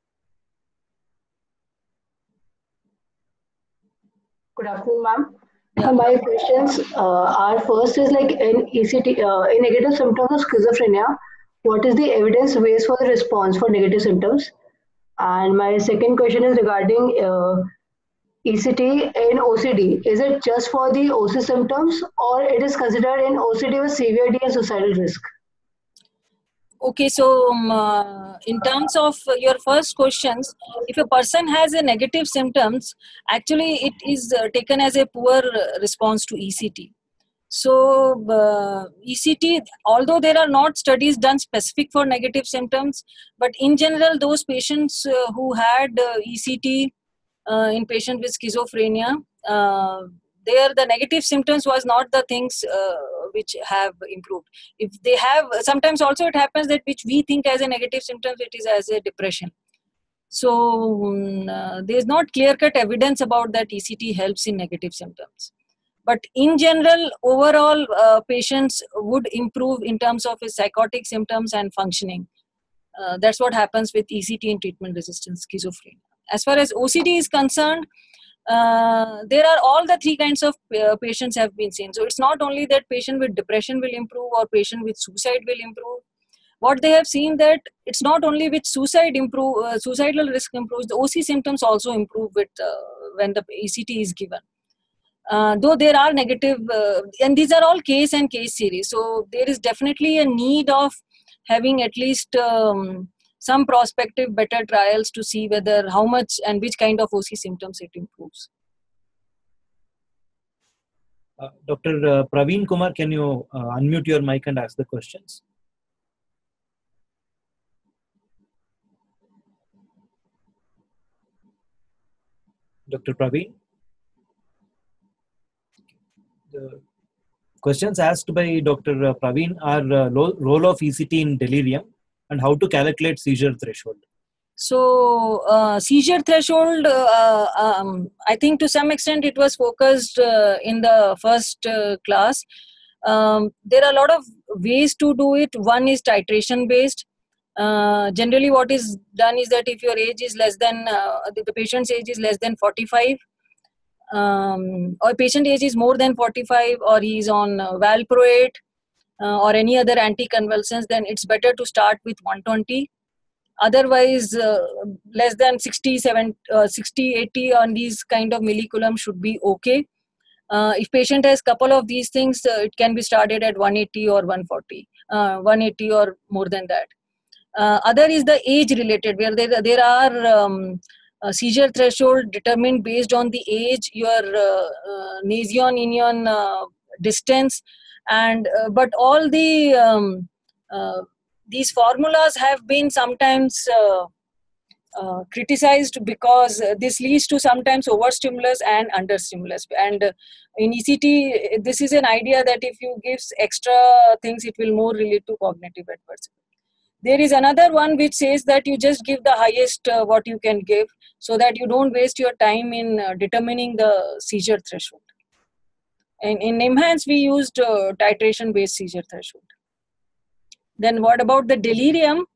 Good afternoon, ma'am. My questions are, first is like in ECT, in negative symptoms of schizophrenia, what is the evidence base for the response for negative symptoms? And my second question is regarding ECT in OCD? Is it just for the OC symptoms, or it is considered in OCD with severity and suicidal risk? Okay, so in terms of your first questions, if a person has a negative symptoms, actually it is taken as a poor response to ECT. So ECT, although there are not studies done specific for negative symptoms, but in general, those patients who had ECT in patients with schizophrenia, there the negative symptoms was not the things which have improved. If they have, sometimes also it happens that which we think as a negative symptoms, it is as a depression. So there is not clear-cut evidence about that ECT helps in negative symptoms. But in general, overall, patients would improve in terms of his psychotic symptoms and functioning. That's what happens with ECT in treatment-resistant schizophrenia. As far as OCD is concerned, there are all the three kinds of patients have been seen. So it's not only that patient with depression will improve or patient with suicide will improve. What they have seen that it's not only with suicide improve, suicidal risk improves, the OC symptoms also improve with when the ECT is given. Though there are negative, and these are all case and case series. So there is definitely a need of having at least some prospective better trials to see whether how much and which kind of OC symptoms it improves. Dr. Praveen Kumar, can you unmute your mic and ask the questions? Dr. Praveen? The questions asked by Dr. Praveen are role of ECT in delirium and how to calculate seizure threshold. So seizure threshold, I think to some extent it was focused in the first class. There are a lot of ways to do it. One is titration based. Generally what is done is that if your age is less than, the patient's age is less than 45, or patient age is more than 45, or he is on valproate or any other anticonvulsants, then it's better to start with 120. Otherwise, less than 60, 80 on these kind of millicoulomb should be okay. If patient has couple of these things, it can be started at 180 or 140, 180 or more than that. Other is the age related, where there are seizure threshold determined based on the age, your nasion-inion distance, and but all the these formulas have been sometimes criticized because this leads to sometimes overstimulus and understimulus. And in ECT, this is an idea that if you give extra things, it will more relate to cognitive adverse. There is another one which says that you just give the highest what you can give, so that you don't waste your time in determining the seizure threshold. And in NIMHANS, we used titration-based seizure threshold. Then what about the delirium?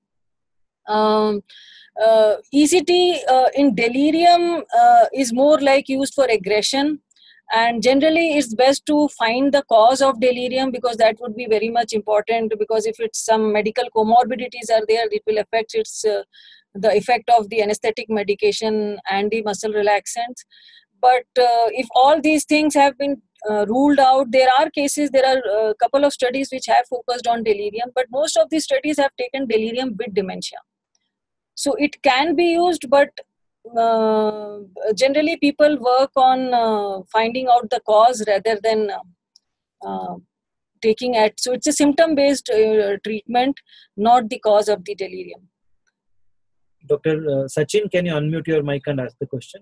ECT in delirium is more like used for aggression, and generally it's best to find the cause of delirium, because that would be very much important, because if it's some medical comorbidities are there, it will affect its the effect of the anesthetic medication and the muscle relaxants. But if all these things have been ruled out, there are cases, there are a couple of studies which have focused on delirium, but most of these studies have taken delirium with dementia. So it can be used, but generally people work on finding out the cause rather than taking it. So it's a symptom-based treatment, not the cause of the delirium. Dr. Sachin, can you unmute your mic and ask the question?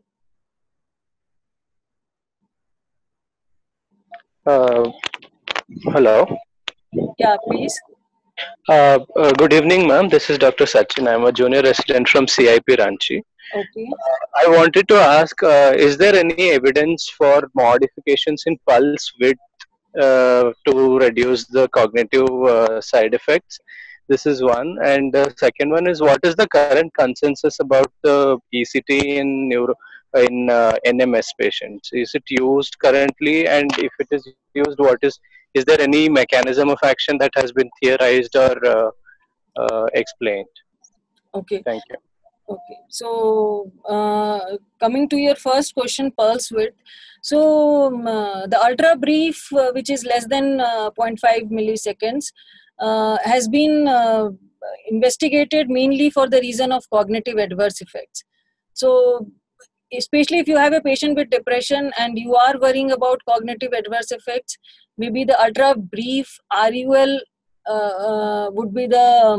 Hello. Yeah, please. Good evening, ma'am. This is Dr. Sachin. I'm a junior resident from CIP Ranchi. Okay. I wanted to ask, is there any evidence for modifications in pulse width to reduce the cognitive side effects? This is one. And the second one is, what is the current consensus about the ECT in NMS patients? Is it used currently? And if it is used, is there any mechanism of action that has been theorized or explained? Okay. Thank you. Okay, so coming to your first question, pulse width. So the ultra brief, which is less than 0.5 milliseconds, has been investigated mainly for the reason of cognitive adverse effects. So especially if you have a patient with depression and you are worrying about cognitive adverse effects, maybe the ultra brief RUL would be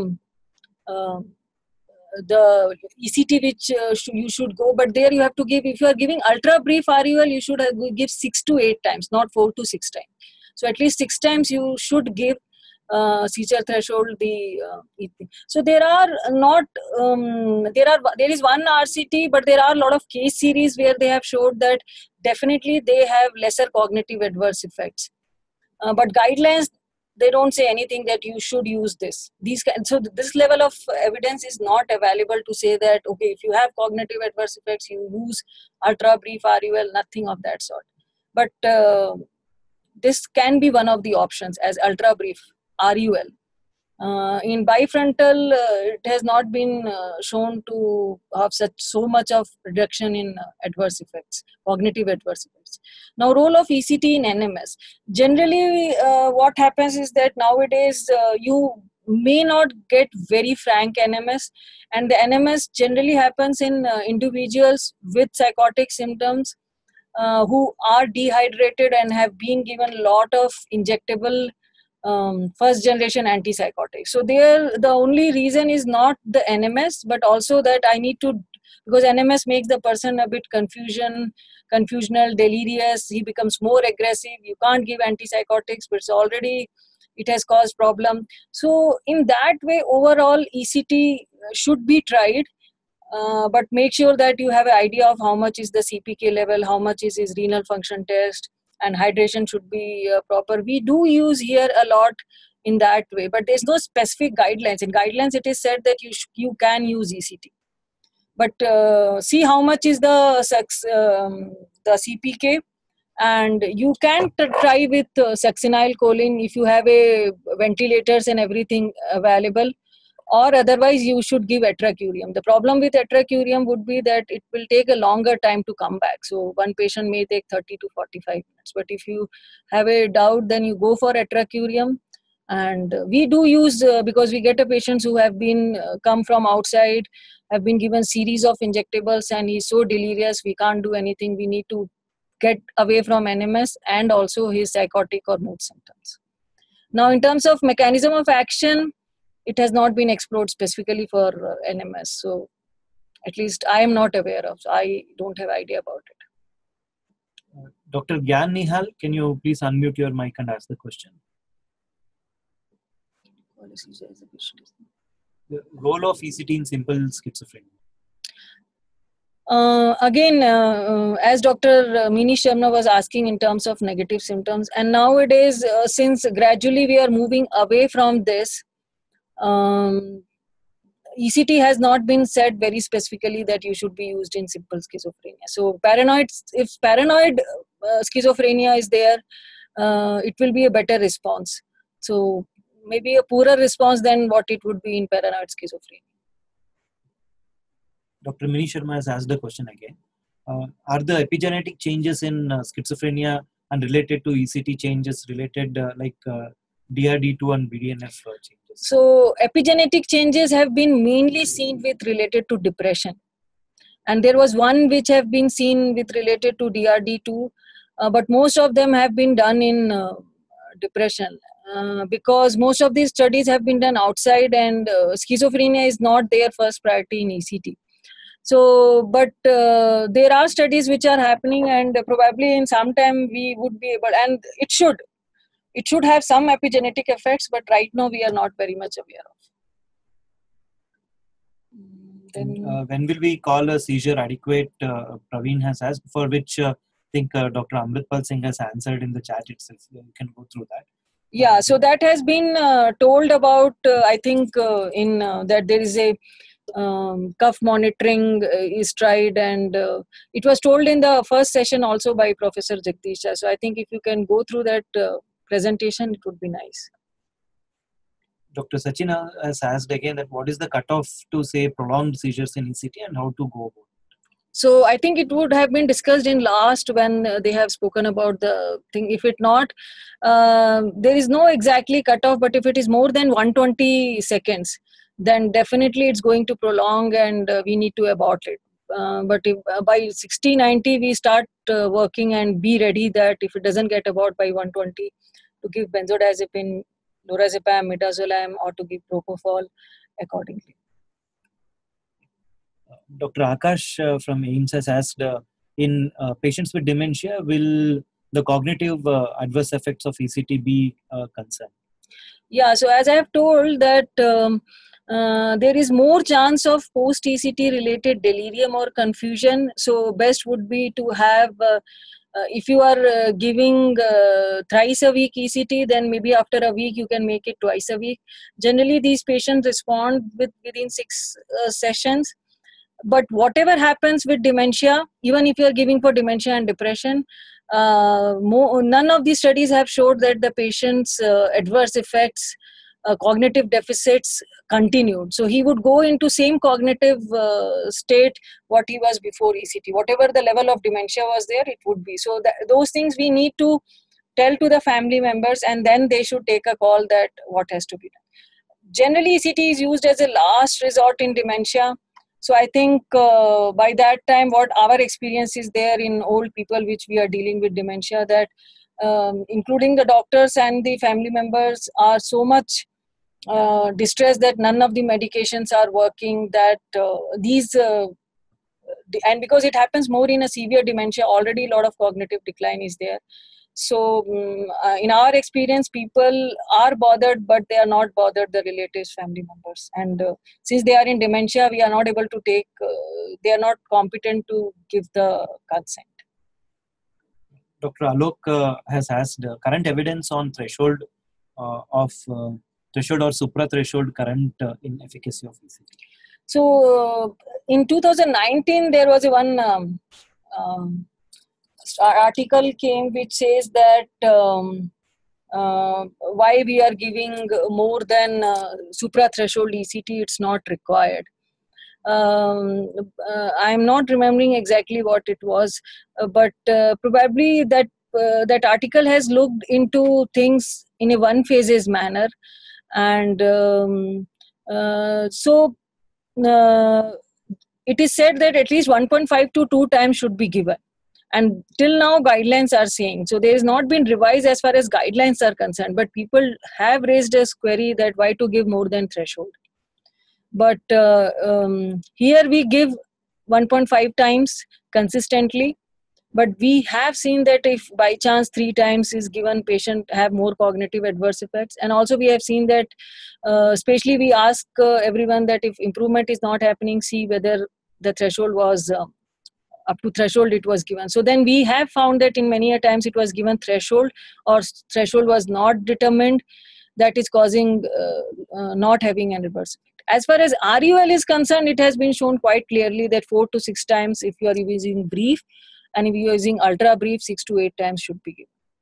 the ECT which you should go, but there you have to give, if you are giving ultra brief RUL, you should give 6 to 8 times, not 4 to 6 times. So at least 6 times you should give seizure threshold the ECT. So there are not there is one RCT, but there are a lot of case series where they have showed that definitely they have lesser cognitive adverse effects. But guidelines, they don't say anything that you should use this. So this level of evidence is not available to say that, okay, if you have cognitive adverse effects, you use ultra brief RUL, nothing of that sort. But this can be one of the options as ultra brief RUL. In bifrontal, it has not been shown to have so much of reduction in adverse effects, cognitive adverse effects. Now, role of ECT in NMS. Generally, what happens is that nowadays you may not get very frank NMS, and the NMS generally happens in individuals with psychotic symptoms who are dehydrated and have been given a lot of injectable first generation antipsychotics. So there the only reason is not the NMS, but also that I need to, because NMS makes the person a bit confusional, delirious, he becomes more aggressive, you can't give antipsychotics, but it has caused problem. So in that way, overall ECT should be tried, but make sure that you have an idea of how much is the CPK level, how much is his renal function test, and hydration should be proper. We do use here a lot in that way, but there's no specific guidelines. In guidelines, it is said that you can use ECT, but see how much is the CPK, and you can try with succinylcholine if you have a ventilators and everything available, or otherwise you should give atracurium. The problem with atracurium would be that it will take a longer time to come back. So one patient may take 30 to 45 minutes. But if you have a doubt, then you go for atracurium. And we do use, because we get a patients who have been come from outside, have been given series of injectables, and he's so delirious, we can't do anything. We need to get away from NMS and also his psychotic or mood symptoms. Now, in terms of mechanism of action, it has not been explored specifically for NMS. So at least I am not aware of. So I don't have idea about it. Dr. Gyan Nihal, can you please unmute your mic and ask the question? The role of ECT in simple schizophrenia. Again, as Dr. Mini Sharma was asking in terms of negative symptoms, and nowadays, since gradually we are moving away from this, ECT has not been said very specifically that you should be used in simple schizophrenia. So if paranoid schizophrenia is there, it will be a better response. So maybe a poorer response than what it would be in paranoid schizophrenia. Dr. Mini Sharma has asked the question again. Are the epigenetic changes in schizophrenia and related to ECT changes related like DRD2 and BDNF changes? So epigenetic changes have been mainly seen with related to depression. And there was one which have been seen with related to DRD2, but most of them have been done in depression. Because most of these studies have been done outside, and schizophrenia is not their first priority in ECT. So, but there are studies which are happening, and probably in some time we would be able, and it should have some epigenetic effects, but right now we are not very much aware of. Then, when will we call a seizure adequate? Praveen has asked, for which I think Dr. Amritpal Singh has answered in the chat itself. You can go through that. Yeah, so that has been told about, I think in that there is a cuff monitoring is tried, and it was told in the first session also by Professor Jagdisha. So I think if you can go through that presentation, it would be nice. Dr. Sachina has asked again that what is the cutoff to say prolonged seizures in ECT and how to go about it? So I think it would have been discussed in last when they have spoken about the thing. If it not, there is no exactly cutoff, but if it is more than 120 seconds, then definitely it's going to prolong and we need to abort it. But if by 60, 90, we start working and be ready that if it doesn't get abort by 120, to give benzodiazepine, lorazepam, midazolam, or to give propofol accordingly. Dr. Akash from AIMS has asked, in patients with dementia, will the cognitive adverse effects of ECT be a concern? Yeah, so as I have told that there is more chance of post-ECT related delirium or confusion. So best would be to have, if you are giving thrice a week ECT, then maybe after a week you can make it twice a week. Generally, these patients respond within 6 sessions. But whatever happens with dementia, even if you are giving for dementia and depression, none of these studies have showed that the patient's adverse effects, cognitive deficits continued. So he would go into same cognitive state what he was before ECT. Whatever the level of dementia was there, it would be. So those things we need to tell to the family members, and then they should take a call that what has to be done. Generally, ECT is used as a last resort in dementia. So I think by that time, what our experience is there in old people which we are dealing with dementia, that including the doctors and the family members are so much distressed that none of the medications are working, that and because it happens more in a severe dementia, already a lot of cognitive decline is there. So in our experience, people are bothered, but they are not bothered the relatives, family members. And since they are in dementia, we are not able to take, they are not competent to give the consent. Dr. Alok has asked, current evidence on threshold of threshold or supra-threshold current in efficacy of ECT. So in 2019, there was one article came which says that why we are giving more than supra-threshold ECT, it's not required. I'm not remembering exactly what it was, but probably that that article has looked into things in a one-phases manner, and so it is said that at least 1.5 to 2 times should be given. And till now, guidelines are saying, so there has not been revised as far as guidelines are concerned, but people have raised a query that why to give more than threshold. But here we give 1.5 times consistently, but we have seen that if by chance 3 times is given, patient have more cognitive adverse effects. And also we have seen that, especially we ask everyone that if improvement is not happening, see whether the threshold was up to threshold it was given. So then we have found that in many a times it was given threshold, or threshold was not determined, that is causing not having an adverse effect. As far as RUL is concerned, it has been shown quite clearly that 4 to 6 times if you are using brief, and if you are using ultra brief, 6 to 8 times should be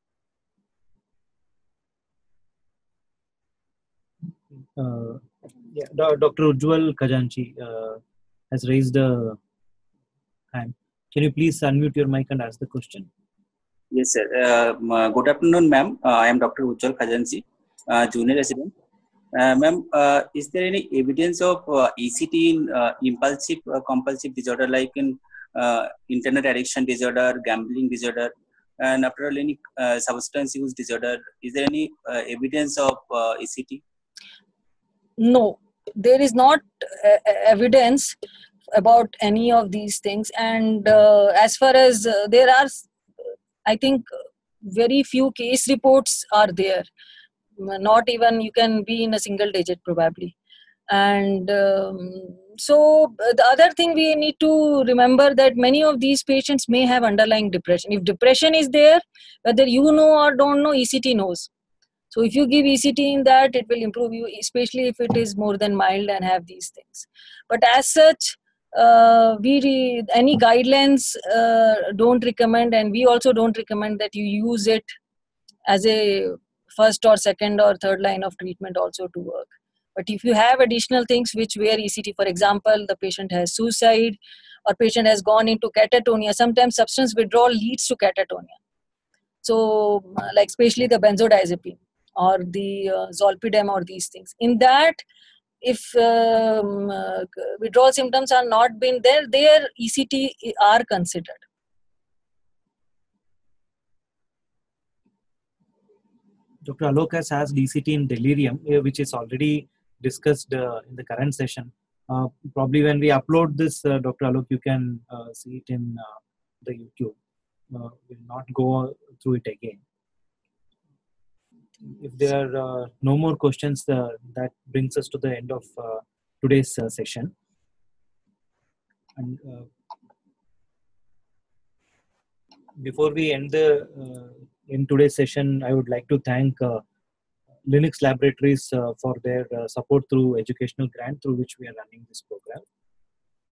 given. Dr. Ujjwal Khajanchi has raised a hand. Can you please unmute your mic and ask the question? Yes, sir. Good afternoon, ma'am. I am Dr. Ujjwal Khajanchi, junior resident. Ma'am, is there any evidence of ECT in impulsive compulsive disorder, like in internet addiction disorder, gambling disorder, and after all any substance use disorder? Is there any evidence of ECT? No, there is not evidence about any of these things. And as far as there are, I think very few case reports are there. Not even you can be in a single digit probably. And so the other thing we need to remember that many of these patients may have underlying depression. If depression is there, whether you know or don't know, ECT knows. So if you give ECT in that, it will improve you, especially if it is more than mild and have these things. But as such, any guidelines don't recommend, and we also don't recommend that you use it as a first or second or third line of treatment also to work. But if you have additional things which where ECT, for example, the patient has suicide or patient has gone into catatonia, sometimes substance withdrawal leads to catatonia. So like especially the benzodiazepine or the zolpidem or these things. In that, if withdrawal symptoms are not been there, their ECT are considered. Dr. Alok has asked ECT in delirium, which is already discussed in the current session. Probably when we upload this, Dr. Alok, you can see it in the YouTube. We'll not go through it again. If there are no more questions, that brings us to the end of today's session. And before we end in today's session, I would like to thank Linux Laboratories for their support through educational grant through which we are running this program.